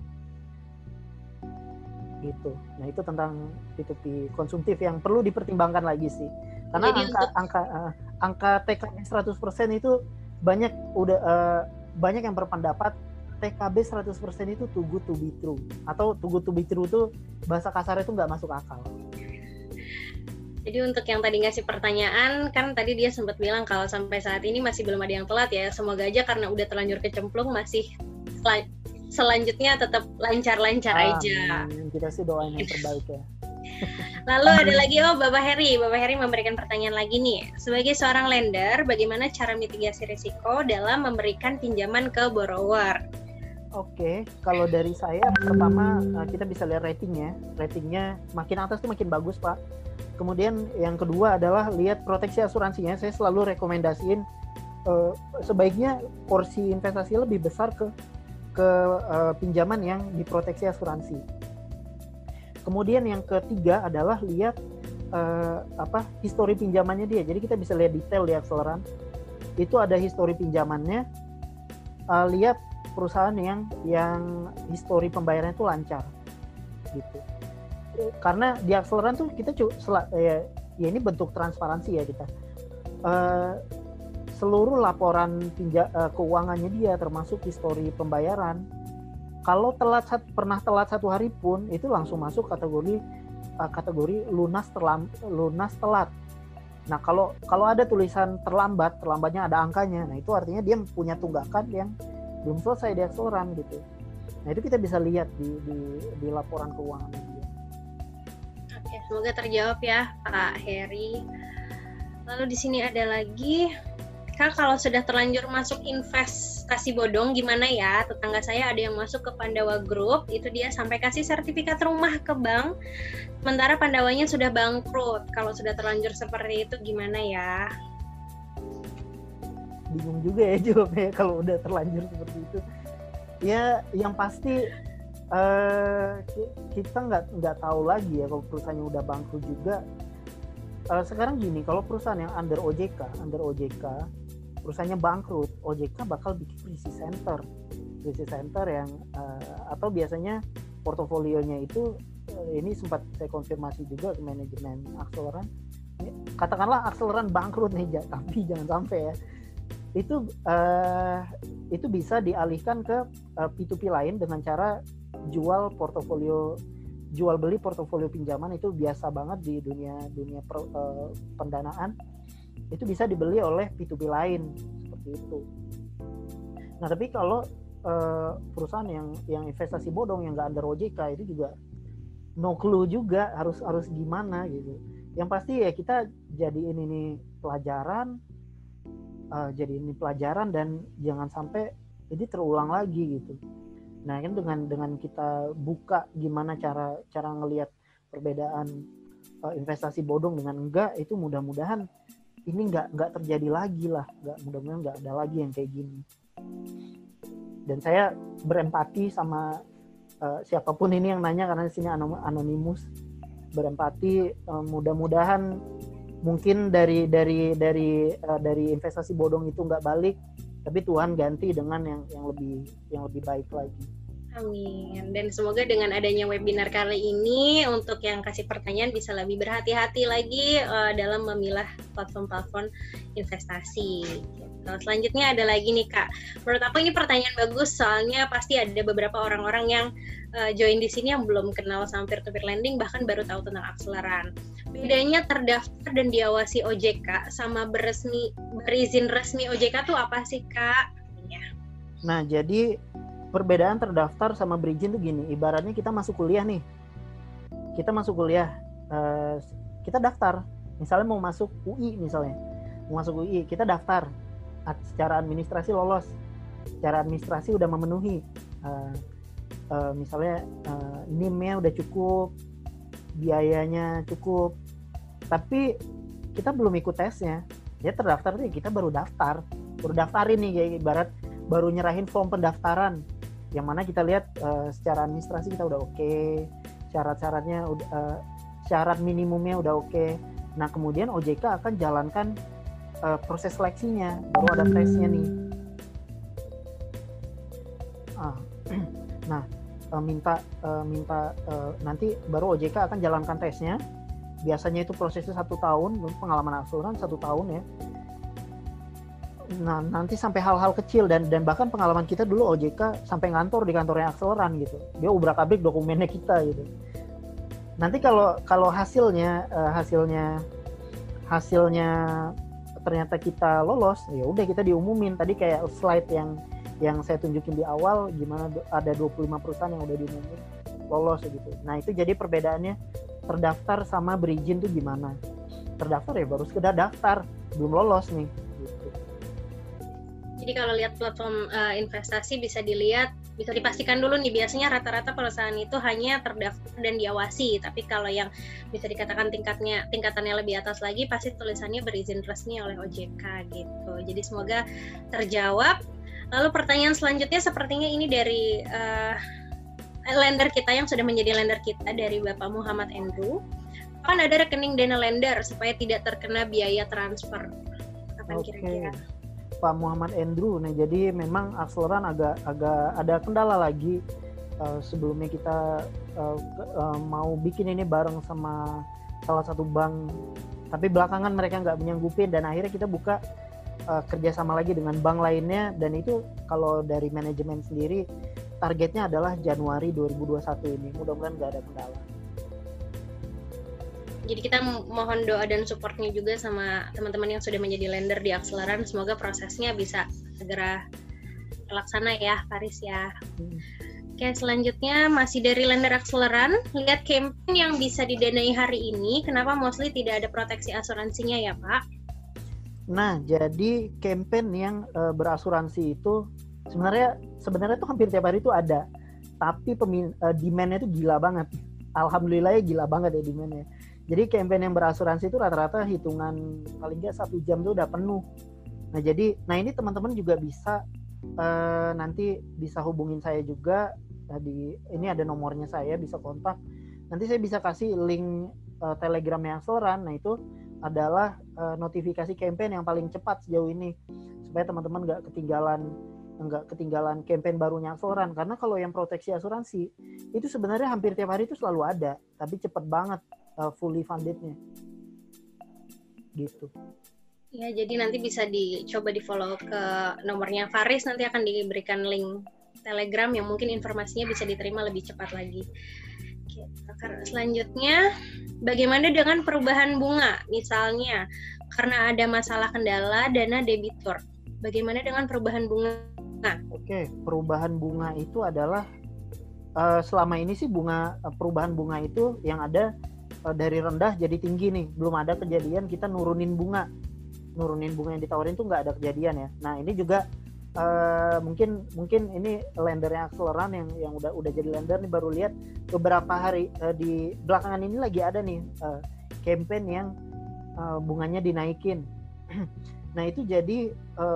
Gitu. Nah itu tentang P2P konsumtif yang perlu dipertimbangkan lagi sih. Karena angka TKB 100% itu banyak yang berpendapat TKB 100% itu too good to be true, atau too good to be true itu bahasa kasarnya itu nggak masuk akal. Jadi untuk yang tadi ngasih pertanyaan, kan tadi dia sempat bilang kalau sampai saat ini masih belum ada yang telat ya. Semoga aja karena udah terlanjur kecemplung, masih selanjutnya tetap lancar-lancar aja. Kita sih doain yang terbaik ya. Lalu ada lagi Bapak Heri memberikan pertanyaan lagi nih. Sebagai seorang lender, bagaimana cara mitigasi risiko dalam memberikan pinjaman ke borrower? Oke, kalau dari saya pertama kita bisa lihat ratingnya makin atas tuh makin bagus Pak. Kemudian yang kedua adalah lihat proteksi asuransinya. Saya selalu rekomendasiin sebaiknya porsi investasi lebih besar ke pinjaman yang diproteksi asuransi. Kemudian yang ketiga adalah lihat histori pinjamannya dia. Jadi kita bisa lihat detail di Akseleran. Itu ada histori pinjamannya. Lihat perusahaan yang histori pembayarannya itu lancar, gitu. Karena di Akseleran tuh kita ya ini bentuk transparansi ya kita. Seluruh laporan keuangannya dia, termasuk histori pembayaran. Kalau pernah telat 1 hari pun, itu langsung masuk kategori lunas telat. Nah kalau ada tulisan terlambatnya ada angkanya, nah itu artinya dia punya tunggakan yang belum selesai di Akseleran gitu. Nah itu kita bisa lihat di laporan keuangan dia. Oke, semoga terjawab ya Pak Heri. Lalu di sini ada lagi, Kak, kalau sudah terlanjur masuk investasi bodong gimana ya? Tetangga saya ada yang masuk ke Pandawa Group, itu dia sampai kasih sertifikat rumah ke bank, sementara Pandawanya sudah bangkrut. Kalau sudah terlanjur seperti itu gimana ya? Bingung juga ya jawabnya kalau udah terlanjur seperti itu. Ya, yang pasti kita nggak tahu lagi ya kalau perusahaannya udah bangkrut juga. Sekarang gini, kalau perusahaan yang under OJK, perusahaannya bangkrut, OJK bakal bikin krisis center yang atau biasanya portofolionya itu ini sempat saya konfirmasi juga ke manajemen Akseleran. Katakanlah Akseleran bangkrut nih, tapi jangan sampai ya. Itu bisa dialihkan ke P2P lain dengan cara jual beli portofolio pinjaman. Itu biasa banget di dunia pendanaan. Itu bisa dibeli oleh P2P lain seperti itu. Nah, tapi kalau perusahaan yang investasi bodong yang nggak under OJK itu juga no clue juga harus gimana gitu. Yang pasti ya kita jadiin ini pelajaran dan jangan sampai ini terulang lagi gitu. Nah, kan dengan kita buka gimana cara ngelihat perbedaan investasi bodong dengan enggak, itu mudah-mudahan ini nggak terjadi lagi lah, mudah-mudahan nggak ada lagi yang kayak gini. Dan saya berempati sama siapapun ini yang nanya, karena di sini anonimus, berempati. Mudah-mudahan mungkin dari investasi bodong itu nggak balik, tapi Tuhan ganti dengan yang lebih baik lagi. Amin. Dan semoga dengan adanya webinar kali ini, untuk yang kasih pertanyaan bisa lebih berhati-hati lagi dalam memilah platform-platform investasi. Selanjutnya ada lagi nih Kak. Menurut aku ini pertanyaan bagus, soalnya pasti ada beberapa orang-orang yang join di sini yang belum kenal sama peer-to-peer lending, bahkan baru tahu tentang Akseleran. Bedanya terdaftar dan diawasi OJK sama berizin resmi OJK tuh apa sih Kak? Nah, jadi perbedaan terdaftar sama berizin tuh gini, ibaratnya kita masuk kuliah nih. Kita daftar. Misalnya mau masuk UI kita daftar. Secara administrasi lolos, secara administrasi udah memenuhi, misalnya NIM-nya udah cukup, biayanya cukup, tapi kita belum ikut tesnya. Dia terdaftar nih, kita baru daftarin nih, kayak ibarat baru nyerahin form pendaftaran, yang mana kita lihat secara administrasi kita udah oke, syarat-syaratnya syarat minimumnya udah oke. Nah, kemudian OJK akan jalankan proses seleksinya, baru ada tesnya nih. Nah, minta nanti baru OJK akan jalankan tesnya. Biasanya itu prosesnya 1 tahun, pengalaman Akseleran 1 tahun ya. Nah, nanti sampai hal-hal kecil dan bahkan pengalaman kita dulu OJK sampai ngantor di kantornya Akseleran gitu. Dia ubrak-abrik dokumennya kita gitu. Nanti kalau hasilnya ternyata kita lolos, ya udah kita diumumin. Tadi kayak slide yang saya tunjukin di awal, gimana ada 25 perusahaan yang udah diumumin lolos gitu. Nah, itu jadi perbedaannya terdaftar sama berizin tuh gimana. Terdaftar ya baru sekedar daftar, belum lolos nih gitu. Jadi kalau lihat platform investasi bisa dipastikan dulu nih, biasanya rata-rata perusahaan itu hanya terdaftar dan diawasi. Tapi kalau yang bisa dikatakan tingkatannya lebih atas lagi, pasti tulisannya berizin resmi oleh OJK gitu. Jadi semoga terjawab. Lalu pertanyaan selanjutnya sepertinya ini dari lender kita yang sudah menjadi lender kita, dari Bapak Muhammad Andrew. Kapan ada rekening dana lender supaya tidak terkena biaya transfer? Kapan kira-kira? Pak Muhammad Andrew. Nah, jadi memang Akseleran agak ada kendala lagi. Sebelumnya kita mau bikin ini bareng sama salah satu bank, tapi belakangan mereka nggak menyanggupin, dan akhirnya kita buka kerjasama lagi dengan bank lainnya. Dan itu kalau dari manajemen sendiri targetnya adalah Januari 2021 ini. Mudah-mudahan nggak ada kendala. Jadi kita mohon doa dan supportnya juga sama teman-teman yang sudah menjadi lender di Akseleran. Semoga prosesnya bisa segera terlaksana ya, Faris ya. Oke, selanjutnya masih dari lender akseleran. Lihat campaign yang bisa didanai hari ini, kenapa mostly tidak ada proteksi asuransinya ya Pak? Nah, jadi campaign yang berasuransi itu sebenarnya tuh hampir tiap hari itu ada, tapi demand-nya itu gila banget. Alhamdulillah ya gila banget ya demand-nya. Jadi campaign yang berasuransi itu rata-rata hitungan paling nggak 1 jam tuh udah penuh. Nah ini teman-teman juga bisa nanti bisa hubungin saya juga. Ini ada nomornya, saya bisa kontak. Nanti saya bisa kasih link Telegramnya Akseleran. Nah itu adalah notifikasi campaign yang paling cepat sejauh ini, supaya teman-teman nggak ketinggalan campaign barunya Akseleran. Karena kalau yang proteksi asuransi itu sebenarnya hampir tiap hari itu selalu ada, tapi cepet banget fully fundednya gitu. Ya, jadi nanti bisa dicoba di follow ke nomornya Faris, nanti akan diberikan link Telegram yang mungkin informasinya bisa diterima lebih cepat lagi. Oke, selanjutnya, bagaimana dengan perubahan bunga? Misalnya, karena ada masalah kendala dana debitur. Bagaimana dengan perubahan bunga? Oke, perubahan bunga itu adalah selama ini sih perubahan bunga itu yang ada dari rendah jadi tinggi nih. Belum ada kejadian kita nurunin bunga yang ditawarin tuh nggak ada kejadian ya. Nah ini juga mungkin ini lendernya Akseleran yang udah jadi lender nih, baru lihat beberapa hari di belakangan ini lagi ada nih campaign yang bunganya dinaikin. Nah itu jadi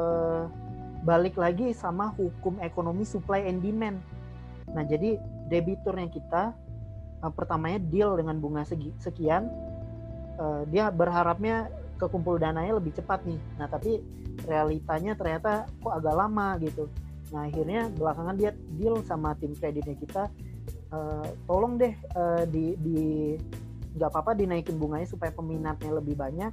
balik lagi sama hukum ekonomi supply and demand. Nah jadi debiturnya kita pertamanya deal dengan bunga sekian, dia berharapnya kekumpul dananya lebih cepat nih. Nah tapi realitanya ternyata kok agak lama gitu. Nah akhirnya belakangan dia deal sama tim kreditnya kita, tolong deh nggak apa-apa dinaikin bunganya supaya peminatnya lebih banyak.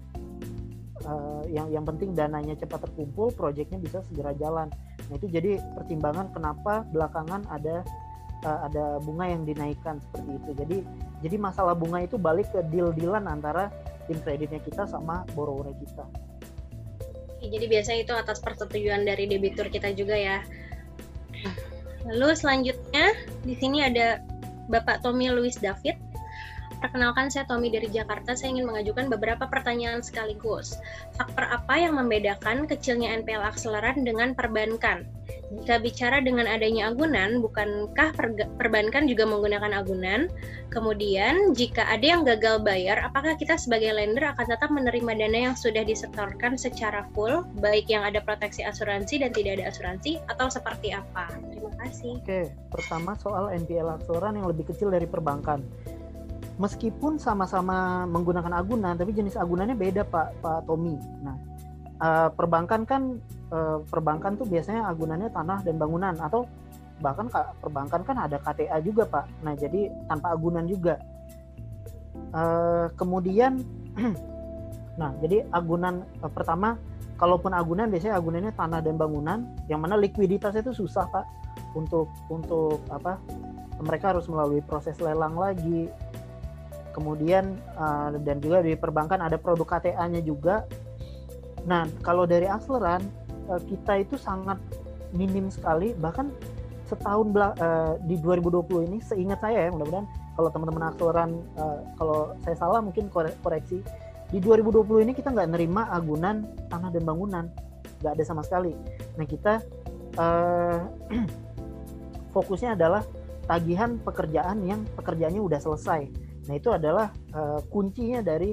Yang penting dananya cepat terkumpul, proyeknya bisa segera jalan. Nah itu jadi pertimbangan kenapa belakangan ada bunga yang dinaikkan seperti itu. Jadi masalah bunga itu balik ke deal-dealan antara tim kreditnya kita sama borrower kita. Jadi biasanya itu atas persetujuan dari debitur kita juga ya. Lalu selanjutnya di sini ada Bapak Tommy Louis David. Perkenalkan, saya Tommy dari Jakarta. Saya ingin mengajukan beberapa pertanyaan sekaligus. Faktor apa yang membedakan kecilnya NPL Akseleran dengan perbankan? Jika bicara dengan adanya agunan, bukankah perbankan juga menggunakan agunan? Kemudian, jika ada yang gagal bayar, apakah kita sebagai lender akan tetap menerima dana yang sudah disetorkan secara full, baik yang ada proteksi asuransi dan tidak ada asuransi, atau seperti apa? Terima kasih. Oke, pertama soal NPL Akseleran yang lebih kecil dari perbankan. Meskipun sama-sama menggunakan agunan, tapi jenis agunannya beda Pak Tommy. Nah, perbankan tuh biasanya agunannya tanah dan bangunan, atau bahkan perbankan kan ada KTA juga Pak. Nah jadi tanpa agunan juga. Kemudian, nah jadi agunan pertama, kalaupun agunan biasanya agunannya tanah dan bangunan, yang mana likuiditasnya itu susah Pak untuk apa? Mereka harus melalui proses lelang lagi. Kemudian dan juga di perbankan ada produk KTA-nya juga. Nah kalau dari Akseleran kita itu sangat minim sekali, bahkan setahun di 2020 ini seingat saya ya, mudah-mudahan kalau teman-teman Akseleran kalau saya salah mungkin koreksi, di 2020 ini kita nggak nerima agunan tanah dan bangunan, nggak ada sama sekali. Nah kita fokusnya adalah tagihan pekerjaannya udah selesai. Nah itu adalah kuncinya dari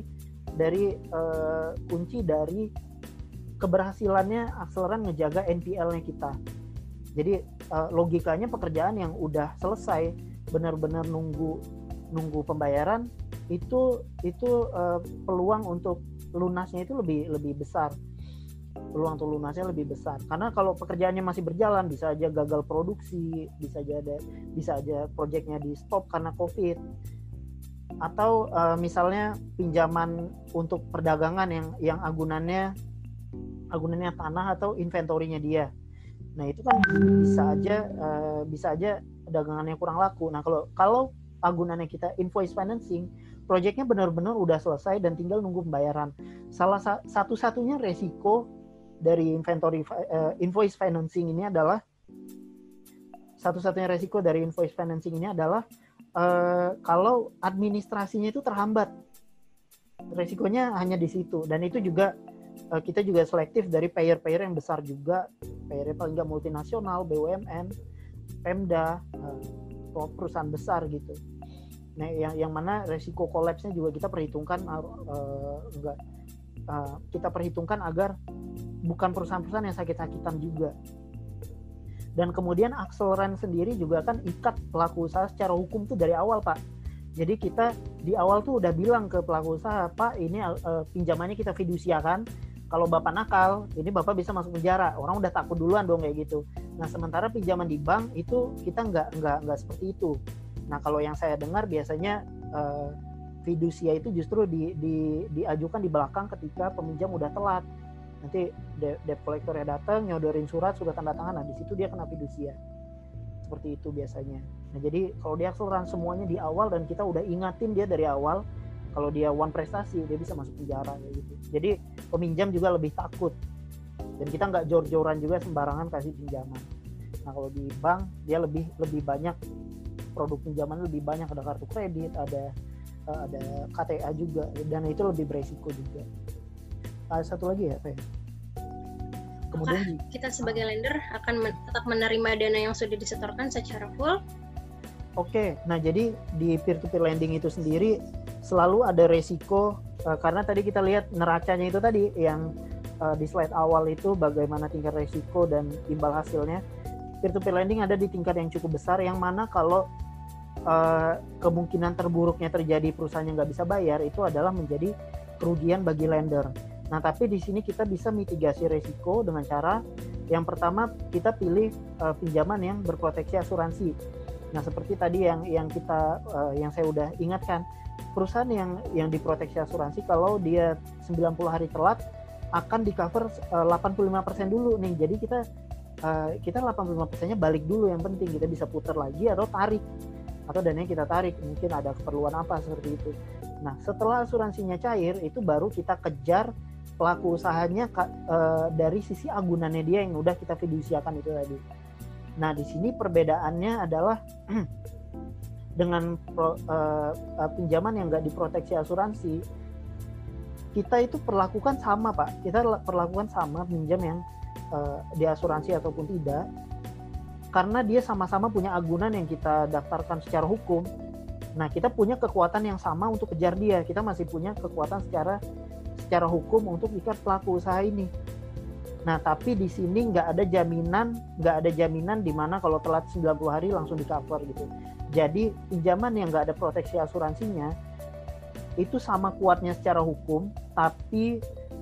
kunci dari keberhasilannya Akseleran ngejaga NPL-nya kita. Jadi logikanya pekerjaan yang udah selesai, benar-benar nunggu pembayaran, itu peluang untuk lunasnya itu lebih besar. Peluang untuk lunasnya lebih besar. Karena kalau pekerjaannya masih berjalan, bisa aja gagal produksi, bisa aja proyeknya di stop karena COVID. Atau misalnya pinjaman untuk perdagangan yang agunannya tanah atau inventorinya dia. Nah itu kan bisa aja dagangannya kurang laku. Nah kalau agunannya kita invoice financing, proyeknya benar-benar udah selesai dan tinggal nunggu pembayaran. Salah satu-satunya resiko dari invoice financing ini adalah satu-satunya resiko dari invoice financing ini adalah kalau administrasinya itu terhambat. Resikonya hanya di situ, dan itu juga kita juga selektif dari payer-payer yang besar juga, payer paling nggak multinasional, BUMN, Pemda, perusahaan besar gitu. Nah, yang mana resiko kolapsnya juga kita perhitungkan, kita perhitungkan agar bukan perusahaan-perusahaan yang sakit-sakitan juga. Dan kemudian akseleran sendiri juga kan ikat pelaku usaha secara hukum tuh dari awal, Pak. Jadi kita di awal tuh udah bilang ke pelaku usaha, Pak, ini pinjamannya kita fidusiakan. Kalau Bapak nakal, ini Bapak bisa masuk penjara. Orang udah takut duluan dong kayak gitu. Nah, sementara pinjaman di bank itu kita nggak seperti itu. Nah, kalau yang saya dengar biasanya fidusia itu justru diajukan di belakang ketika peminjam udah telat. Nanti debt collector-nya datang, nyodorin surat tanda tangan, nah di situ dia kena fidusia. Seperti itu biasanya. Nah, jadi kalau dia akseleran semuanya di awal dan kita udah ingatin dia dari awal, kalau dia one prestasi dia bisa masuk penjara kayak gitu. Jadi peminjam juga lebih takut. Dan kita nggak jor-joran juga sembarangan kasih pinjaman. Nah, kalau di bank dia lebih banyak produk pinjaman, lebih banyak, ada kartu kredit, ada KTA juga, dan itu lebih beresiko juga. Ada satu lagi ya, Pak. Kemudian kita sebagai lender akan tetap menerima dana yang sudah disetorkan secara full. Oke, nah jadi di peer-to-peer lending itu sendiri selalu ada resiko, karena tadi kita lihat neracanya itu tadi yang di slide awal itu bagaimana tingkat resiko dan imbal hasilnya. Peer-to-peer lending ada di tingkat yang cukup besar, yang mana kalau kemungkinan terburuknya terjadi perusahaannya nggak bisa bayar, itu adalah menjadi kerugian bagi lender. Nah, tapi di sini kita bisa mitigasi resiko dengan cara yang pertama, kita pilih pinjaman yang berproteksi asuransi. Nah, seperti tadi yang saya udah ingatkan, perusahaan yang diproteksi asuransi kalau dia 90 hari telat akan di-cover 85% dulu nih. Jadi kita 85%-nya balik dulu, yang penting kita bisa putar lagi atau tarik. Atau dananya kita tarik, mungkin ada keperluan apa seperti itu. Nah, setelah asuransinya cair, itu baru kita kejar pelaku usahanya dari sisi agunannya dia yang udah kita fidusiakan itu tadi. Nah, di sini perbedaannya adalah dengan pinjaman yang nggak diproteksi asuransi, kita itu perlakukan sama, Pak. Kita perlakukan sama pinjam yang di asuransi ataupun tidak, karena dia sama-sama punya agunan yang kita daftarkan secara hukum. Nah, kita punya kekuatan yang sama untuk kejar dia. Kita masih punya kekuatan secara hukum untuk ikat pelaku usaha ini. Nah, tapi di sini nggak ada jaminan di mana kalau telat 90 hari langsung di-cover gitu. Jadi pinjaman yang nggak ada proteksi asuransinya itu sama kuatnya secara hukum, tapi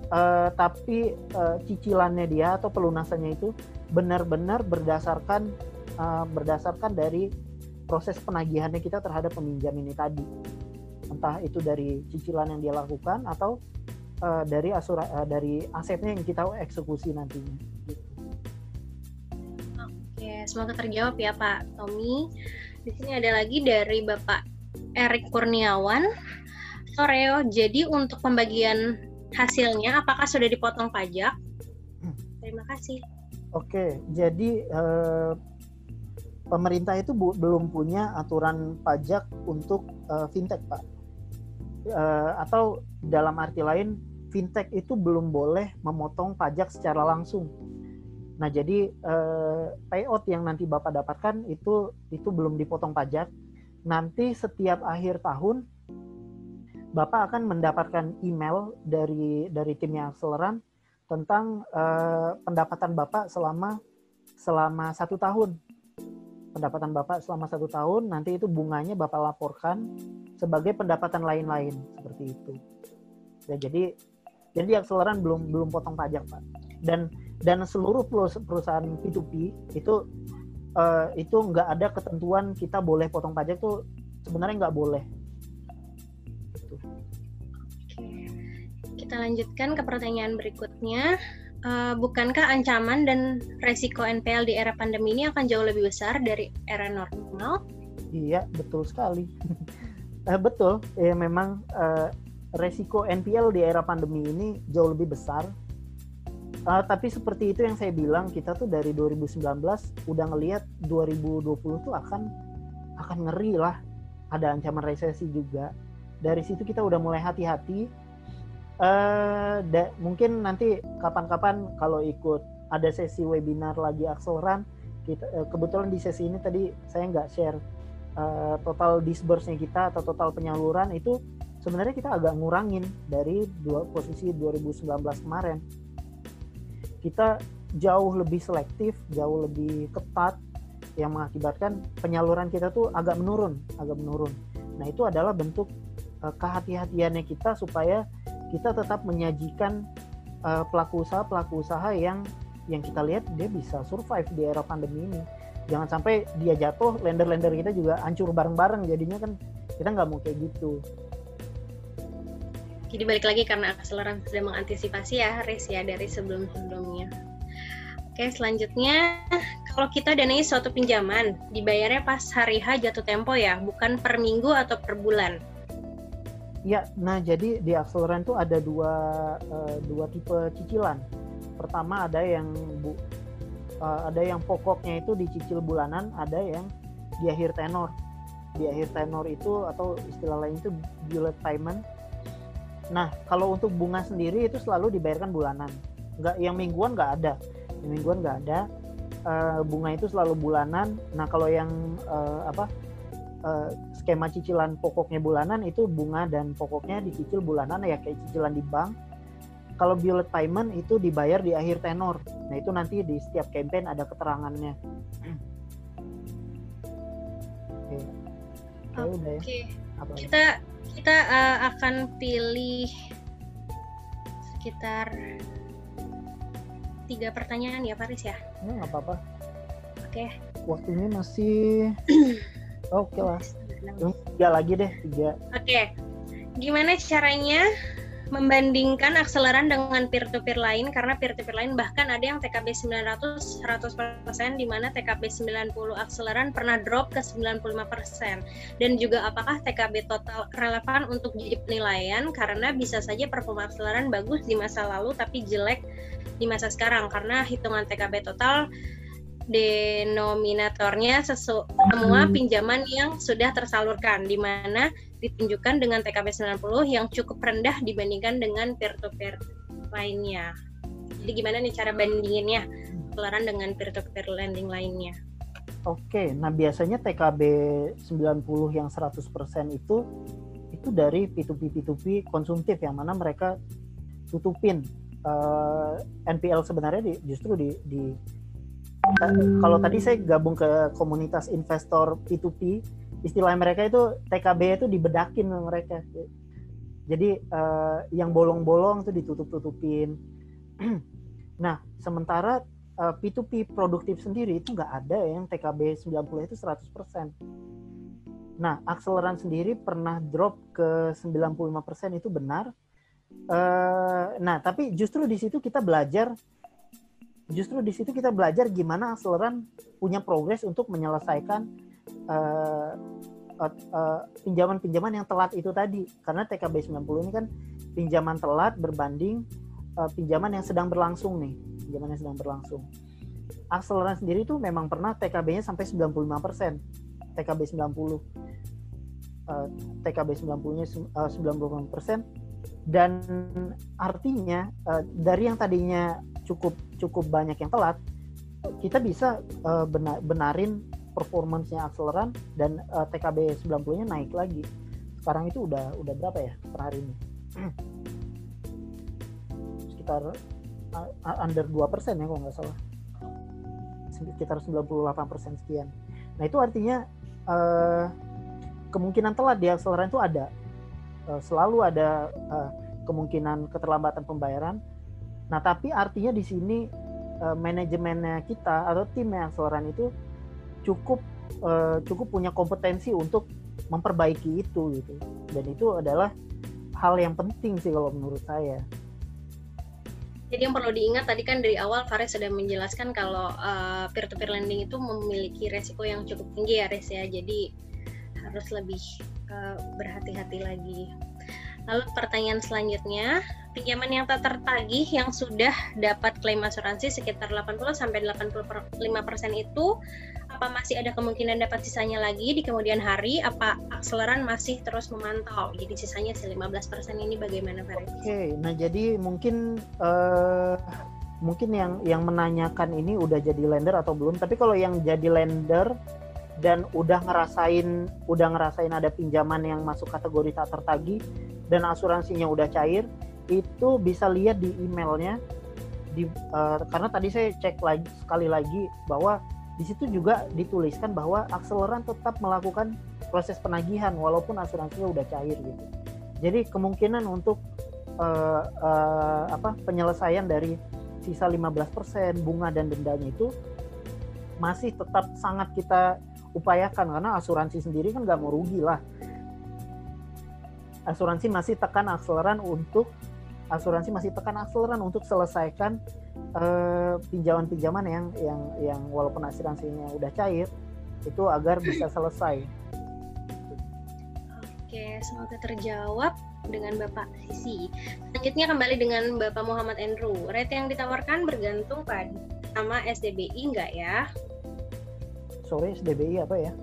cicilannya dia atau pelunasannya itu benar-benar berdasarkan dari proses penagihannya kita terhadap peminjam ini tadi. Entah itu dari cicilan yang dia lakukan atau dari asetnya yang kita eksekusi nantinya. Oke, semoga terjawab ya Pak Tommy. Di sini ada lagi dari Bapak Erik Kurniawan. Soreo, jadi untuk pembagian hasilnya apakah sudah dipotong pajak? Terima kasih. Oke, jadi pemerintah itu belum punya aturan pajak untuk fintech, Pak. Atau dalam arti lain, fintech itu belum boleh memotong pajak secara langsung. Nah, jadi payout yang nanti Bapak dapatkan itu belum dipotong pajak. Nanti setiap akhir tahun Bapak akan mendapatkan email dari timnya Akseleran tentang pendapatan Bapak selama 1 tahun. Pendapatan Bapak selama 1 tahun, nanti itu bunganya Bapak laporkan sebagai pendapatan lain-lain, seperti itu. Ya, jadi Akseleran belum potong pajak, Pak. Dan seluruh perusahaan P2P itu nggak ada ketentuan kita boleh potong pajak, tuh sebenarnya nggak boleh. Gitu. Kita lanjutkan ke pertanyaan berikutnya. Bukankah ancaman dan resiko NPL di era pandemi ini akan jauh lebih besar dari era normal? Iya, betul sekali. Betul, ya memang resiko NPL di era pandemi ini jauh lebih besar Tapi seperti itu yang saya bilang, kita tuh dari 2019 udah ngelihat 2020 tuh akan ngeri lah, ada ancaman resesi juga. Dari situ kita udah mulai hati-hati. Mungkin nanti kapan-kapan kalau ikut ada sesi webinar lagi akseleran, kita kebetulan di sesi ini tadi saya nggak share total disburse-nya kita atau total penyaluran itu sebenarnya kita agak ngurangin dari posisi 2019 kemarin. Kita jauh lebih selektif, jauh lebih ketat, yang mengakibatkan penyaluran kita tuh agak menurun. Nah, itu adalah bentuk kehati-hatiannya kita supaya kita tetap menyajikan pelaku usaha yang kita lihat dia bisa survive di era pandemi ini. Jangan sampai dia jatuh, lender-lender kita juga hancur bareng-bareng, jadinya kan kita nggak mau kayak gitu. Jadi balik lagi karena akseleran sudah mengantisipasi ya, Riz, ya, dari sebelum-sebelumnya. Oke, selanjutnya kalau kita danai suatu pinjaman, dibayarnya pas hari H jatuh tempo ya, bukan per minggu atau per bulan. Ya, nah jadi di akseleran itu ada dua tipe cicilan. Pertama ada yang pokoknya itu dicicil bulanan, ada yang di akhir tenor. Di akhir tenor itu atau istilah lain itu bullet payment. Nah, kalau untuk bunga sendiri itu selalu dibayarkan bulanan. Yang mingguan nggak ada. Bunga itu selalu bulanan. Nah, kalau yang skema cicilan pokoknya bulanan itu bunga dan pokoknya dicicil bulanan ya, kayak cicilan di bank. Kalau bullet payment itu dibayar di akhir tenor. Nah, itu nanti di setiap campaign ada keterangannya. Oke. Kita akan pilih sekitar 3 pertanyaan ya, Faris ya? Nggak apa-apa. Oke. Waktunya masih oke lah. 3 lagi deh, 3. Oke. Gimana caranya membandingkan akseleran dengan peer-to-peer lain, karena peer-to-peer lain bahkan ada yang TKB 900 100%, di mana TKB 90 akseleran pernah drop ke 95%. Dan juga apakah TKB total relevan untuk jadi penilaian, karena bisa saja performa akseleran bagus di masa lalu tapi jelek di masa sekarang, karena hitungan TKB total denominatornya semua pinjaman yang sudah tersalurkan, di mana ditunjukkan dengan TKB 90 yang cukup rendah dibandingkan dengan peer-to-peer lainnya. Jadi gimana nih cara bandinginnya akseleran dengan peer-to-peer lending lainnya? Oke, nah biasanya TKB 90 yang 100% itu dari P2P konsumtif, yang mana mereka tutupin NPL sebenarnya justru di kalau tadi saya gabung ke komunitas investor P2P, istilah mereka itu TKB itu dibedakin sama mereka. Jadi yang bolong-bolong itu ditutup-tutupin. Nah, sementara P2P produktif sendiri itu nggak ada yang TKB 90 itu 100%. Nah, akseleran sendiri pernah drop ke 95% itu benar. Nah, tapi justru di situ kita belajar gimana akseleran punya progres untuk menyelesaikan pinjaman-pinjaman yang telat itu tadi. Karena TKB 90 ini kan pinjaman telat berbanding pinjaman yang sedang berlangsung nih. Pinjaman yang sedang berlangsung. Akseleran sendiri itu memang pernah TKB-nya sampai 95%. TKB 90-nya 95%. Dan artinya dari yang tadinya cukup banyak yang telat, kita bisa benarin performance-nya akseleran dan TKB 90-nya naik lagi. Sekarang itu udah berapa ya per hari ini? Sekitar under 2% ya kalau nggak salah. Sekitar 98% sekian. Nah, itu artinya kemungkinan telat di akseleran itu ada. Selalu ada kemungkinan keterlambatan pembayaran. Nah, tapi artinya di sini manajemennya kita atau timnya akseleran itu cukup punya kompetensi untuk memperbaiki itu gitu. Dan itu adalah hal yang penting sih kalau menurut saya. Jadi yang perlu diingat tadi kan dari awal Faris sudah menjelaskan kalau peer-to-peer lending itu memiliki resiko yang cukup tinggi ya, Riz ya. Jadi harus lebih berhati-hati lagi. Lalu pertanyaan selanjutnya, pinjaman yang tak tertagih yang sudah dapat klaim asuransi sekitar 80-85% itu, apa masih ada kemungkinan dapat sisanya lagi di kemudian hari? Apa akseleran masih terus memantau? Jadi sisanya 15% ini bagaimana, Faris? Oke, nah jadi mungkin yang menanyakan ini udah jadi lender atau belum, tapi kalau yang jadi lender dan udah ngerasain ada pinjaman yang masuk kategori tak tertagih dan asuransinya udah cair, itu bisa lihat di emailnya karena tadi saya cek lagi sekali lagi bahwa di situ juga dituliskan bahwa akseleran tetap melakukan proses penagihan walaupun asuransinya udah cair gitu. Jadi kemungkinan untuk penyelesaian dari sisa 15% bunga dan dendanya itu masih tetap sangat kita upayakan, karena asuransi sendiri kan nggak mau rugi lah. Asuransi masih tekan akseleran untuk selesaikan pinjaman-pinjaman yang walaupun asuransinya udah cair itu agar bisa selesai. Oke, semoga terjawab dengan Bapak Sisi. Selanjutnya kembali dengan Bapak Muhammad Andrew. Rate yang ditawarkan bergantung pada sama SDBI enggak ya? Sorry, SDBI apa ya?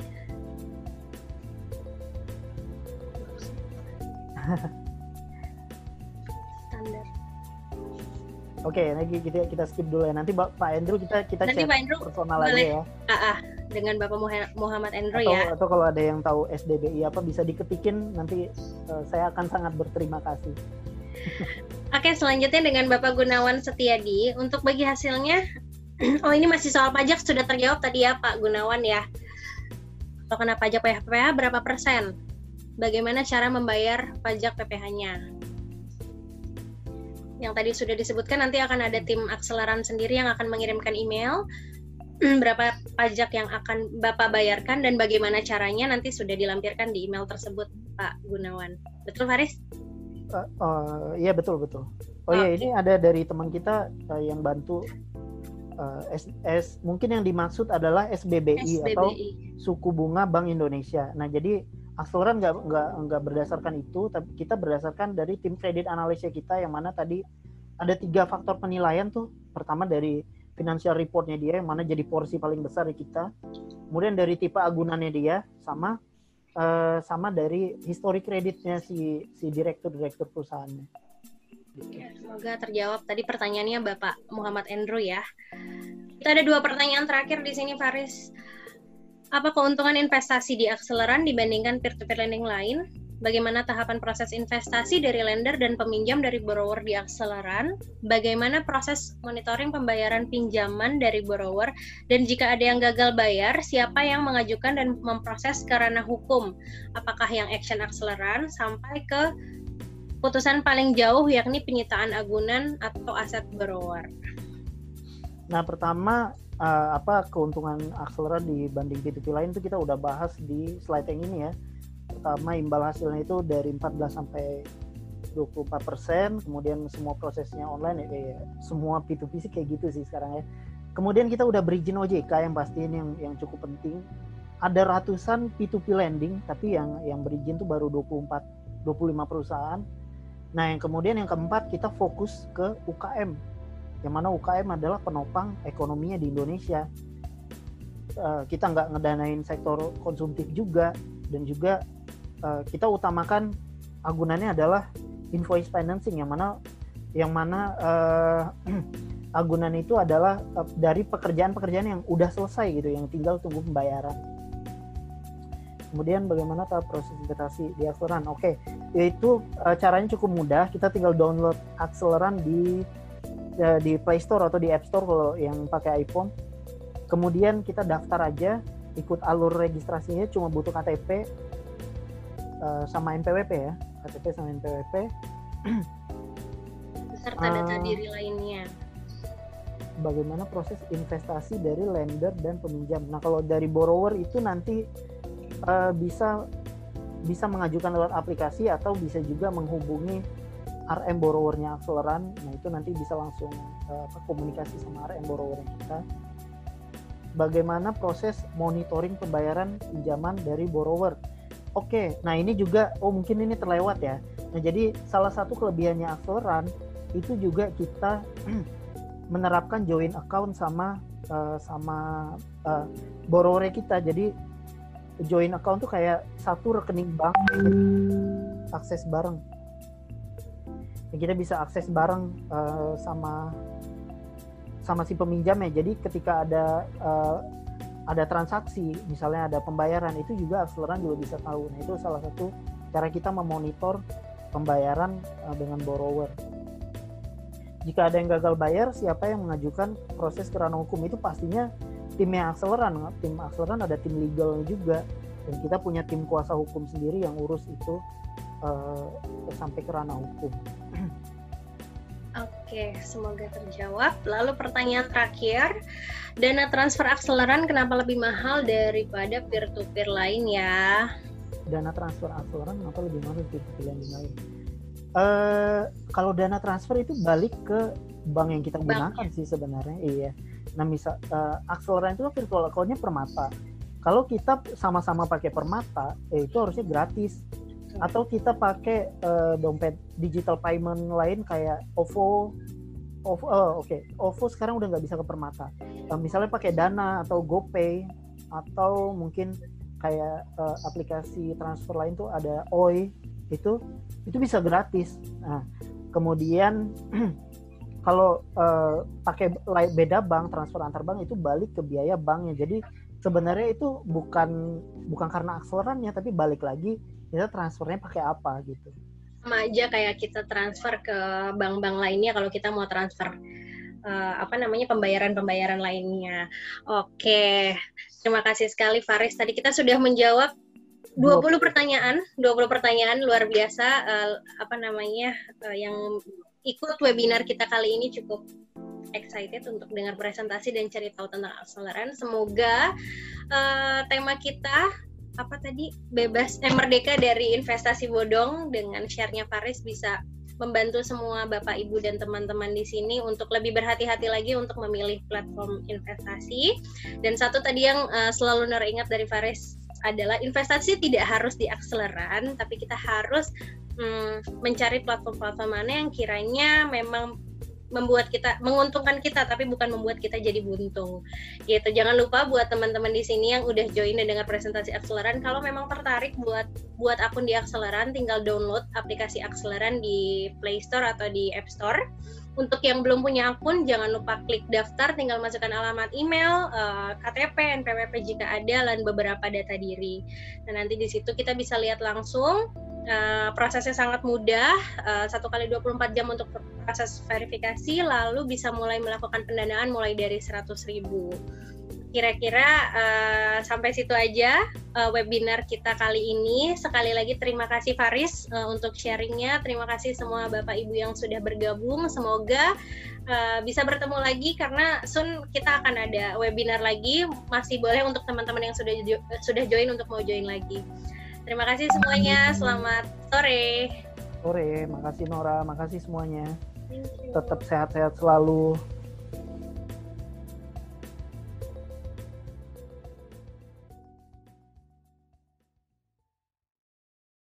Standar. Oke, lagi kita skip dulu ya. Nanti Pak Andrew kita chat personal aja ya. Dengan Bapak Muhammad Andrew ya. Atau kalau ada yang tahu SDBI apa bisa diketikin, nanti saya akan sangat berterima kasih. Oke, selanjutnya dengan Bapak Gunawan Setiadi. Untuk bagi hasilnya, ini masih soal pajak, sudah terjawab tadi ya Pak Gunawan ya. Kalau kena pajak PPH berapa persen? Bagaimana cara membayar pajak PPH-nya? Yang tadi sudah disebutkan, nanti akan ada tim akseleran sendiri yang akan mengirimkan email berapa pajak yang akan Bapak bayarkan dan bagaimana caranya nanti sudah dilampirkan di email tersebut, Pak Gunawan. Betul, Faris? Iya, betul. Iya, ini ada dari teman kita yang bantu. Mungkin yang dimaksud adalah SBBI atau suku bunga Bank Indonesia. Nah, jadi akseleran nggak berdasarkan itu, tapi kita berdasarkan dari tim kredit analisnya kita, yang mana tadi ada 3 faktor penilaian tuh. Pertama dari financial reportnya dia, yang mana jadi porsi paling besar di kita. Kemudian dari tipe agunannya dia, sama dari historik kreditnya si direktur perusahaannya. Semoga terjawab tadi pertanyaannya Bapak Muhammad Andrew ya. Kita ada 2 pertanyaan terakhir di sini, Faris. Apa keuntungan investasi di akseleran dibandingkan peer-to-peer lending lain? Bagaimana tahapan proses investasi dari lender dan peminjam dari borrower di akseleran? Bagaimana proses monitoring pembayaran pinjaman dari borrower? Dan jika ada yang gagal bayar, siapa yang mengajukan dan memproses ke ranah hukum? Apakah yang action akseleran sampai ke putusan paling jauh, yakni penyitaan agunan atau aset borrower? Nah, pertama apa keuntungan akseleran dibanding P2P lain itu kita udah bahas di slide yang ini ya. Pertama, imbal hasilnya itu dari 14 sampai 24%, kemudian semua prosesnya online ya, semua P2P sih kayak gitu sih sekarang ya. Kemudian kita udah berizin OJK yang pasti ini yang cukup penting. Ada ratusan P2P lending, tapi yang berizin tuh baru 25 perusahaan. Nah, yang keempat kita fokus ke UKM, yang mana UKM adalah penopang ekonominya di Indonesia. Kita nggak ngedanain sektor konsumtif juga, dan juga kita utamakan agunannya adalah invoice financing, yang mana agunan itu adalah dari pekerjaan-pekerjaan yang udah selesai gitu, yang tinggal tunggu pembayaran. Kemudian bagaimana tahap proses investasi di akseleran? Oke, yaitu caranya cukup mudah. Kita tinggal download akseleran di Play Store atau di App Store kalau yang pakai iPhone. Kemudian kita daftar aja, ikut alur registrasinya, cuma butuh KTP sama NPWP ya, KTP sama NPWP. Beserta data diri lainnya. Bagaimana proses investasi dari lender dan peminjam? Nah, kalau dari borrower itu nanti bisa mengajukan lewat aplikasi atau bisa juga menghubungi RM borrowernya akseleran. Nah, itu nanti bisa langsung komunikasi sama RM borrowernya kita. Bagaimana proses monitoring pembayaran pinjaman dari borrower? Oke, nah ini juga, mungkin ini terlewat ya. Nah, jadi salah satu kelebihannya Acceleran itu juga kita menerapkan joint account sama borrower kita. Jadi joint account tuh kayak satu rekening bank akses bareng. Ya, kita bisa akses bareng sama si peminjam ya. Jadi ketika ada transaksi, misalnya ada pembayaran, itu juga Acceleran juga bisa tahu. Nah, itu salah satu cara kita memonitor pembayaran dengan borrower. Jika ada yang gagal bayar, siapa yang mengajukan proses ke ranah hukum? Itu pastinya timnya Acceleran. Tim Acceleran ada tim legal juga, dan kita punya tim kuasa hukum sendiri yang urus itu sampai ke ranah hukum. Oke, semoga terjawab. Lalu pertanyaan terakhir, dana transfer Acceleran kenapa lebih mahal daripada peer-to-peer lain ya? Dana transfer Acceleran kenapa lebih mahal daripada peer-to-peer lain? Kalau dana transfer itu balik ke bank yang kita gunakan sih sebenarnya. Iya. Nah, misal Acceleran itu virtual account-nya Permata. Kalau kita sama-sama pakai Permata, itu harusnya gratis. Atau kita pakai dompet digital payment lain kayak OVO. OVO sekarang udah nggak bisa ke Permata. Misalnya pakai Dana atau GoPay, atau mungkin kayak aplikasi transfer lain tuh ada OI, itu bisa gratis. Nah, kemudian kalau pakai beda bank, transfer antar bank, itu balik ke biaya banknya. Jadi sebenarnya itu bukan karena Accelerannya, tapi balik lagi kita transfernya pakai apa gitu. Sama aja kayak kita transfer ke bank-bank lainnya kalau kita mau transfer pembayaran lainnya. Oke, terima kasih sekali Faris. Tadi kita sudah menjawab 20 pertanyaan luar biasa. Yang ikut webinar kita kali ini cukup excited untuk dengar presentasi dan cari tahu tentang Acceleran. Semoga tema kita merdeka dari investasi bodong dengan share-nya Faris bisa membantu semua Bapak Ibu dan teman-teman di sini untuk lebih berhati-hati lagi untuk memilih platform investasi. Dan satu tadi yang selalu Nora ingat dari Faris adalah investasi tidak harus di Acceleran, tapi kita harus mencari platform-platform mana yang kiranya memang menguntungkan kita, tapi bukan membuat kita jadi buntung. Gitu. Jangan lupa buat teman-teman di sini yang udah join dan dengar presentasi Acceleran, kalau memang tertarik buat akun di Acceleran, tinggal download aplikasi Acceleran di Play Store atau di App Store. Untuk yang belum punya akun, jangan lupa klik daftar, tinggal masukkan alamat email, KTP, NPWP jika ada, dan beberapa data diri. Dan nanti di situ kita bisa lihat langsung. Prosesnya sangat mudah, 1 kali 24 jam untuk proses verifikasi, lalu bisa mulai melakukan pendanaan mulai dari 100.000. Kira-kira sampai situ aja webinar kita kali ini. Sekali lagi terima kasih Faris untuk sharingnya. Terima kasih semua Bapak Ibu yang sudah bergabung. Semoga bisa bertemu lagi karena soon kita akan ada webinar lagi. Masih boleh untuk teman-teman yang sudah join untuk mau join lagi. Terima kasih semuanya. Selamat sore. Makasih Nora, makasih semuanya. Tetap sehat-sehat selalu.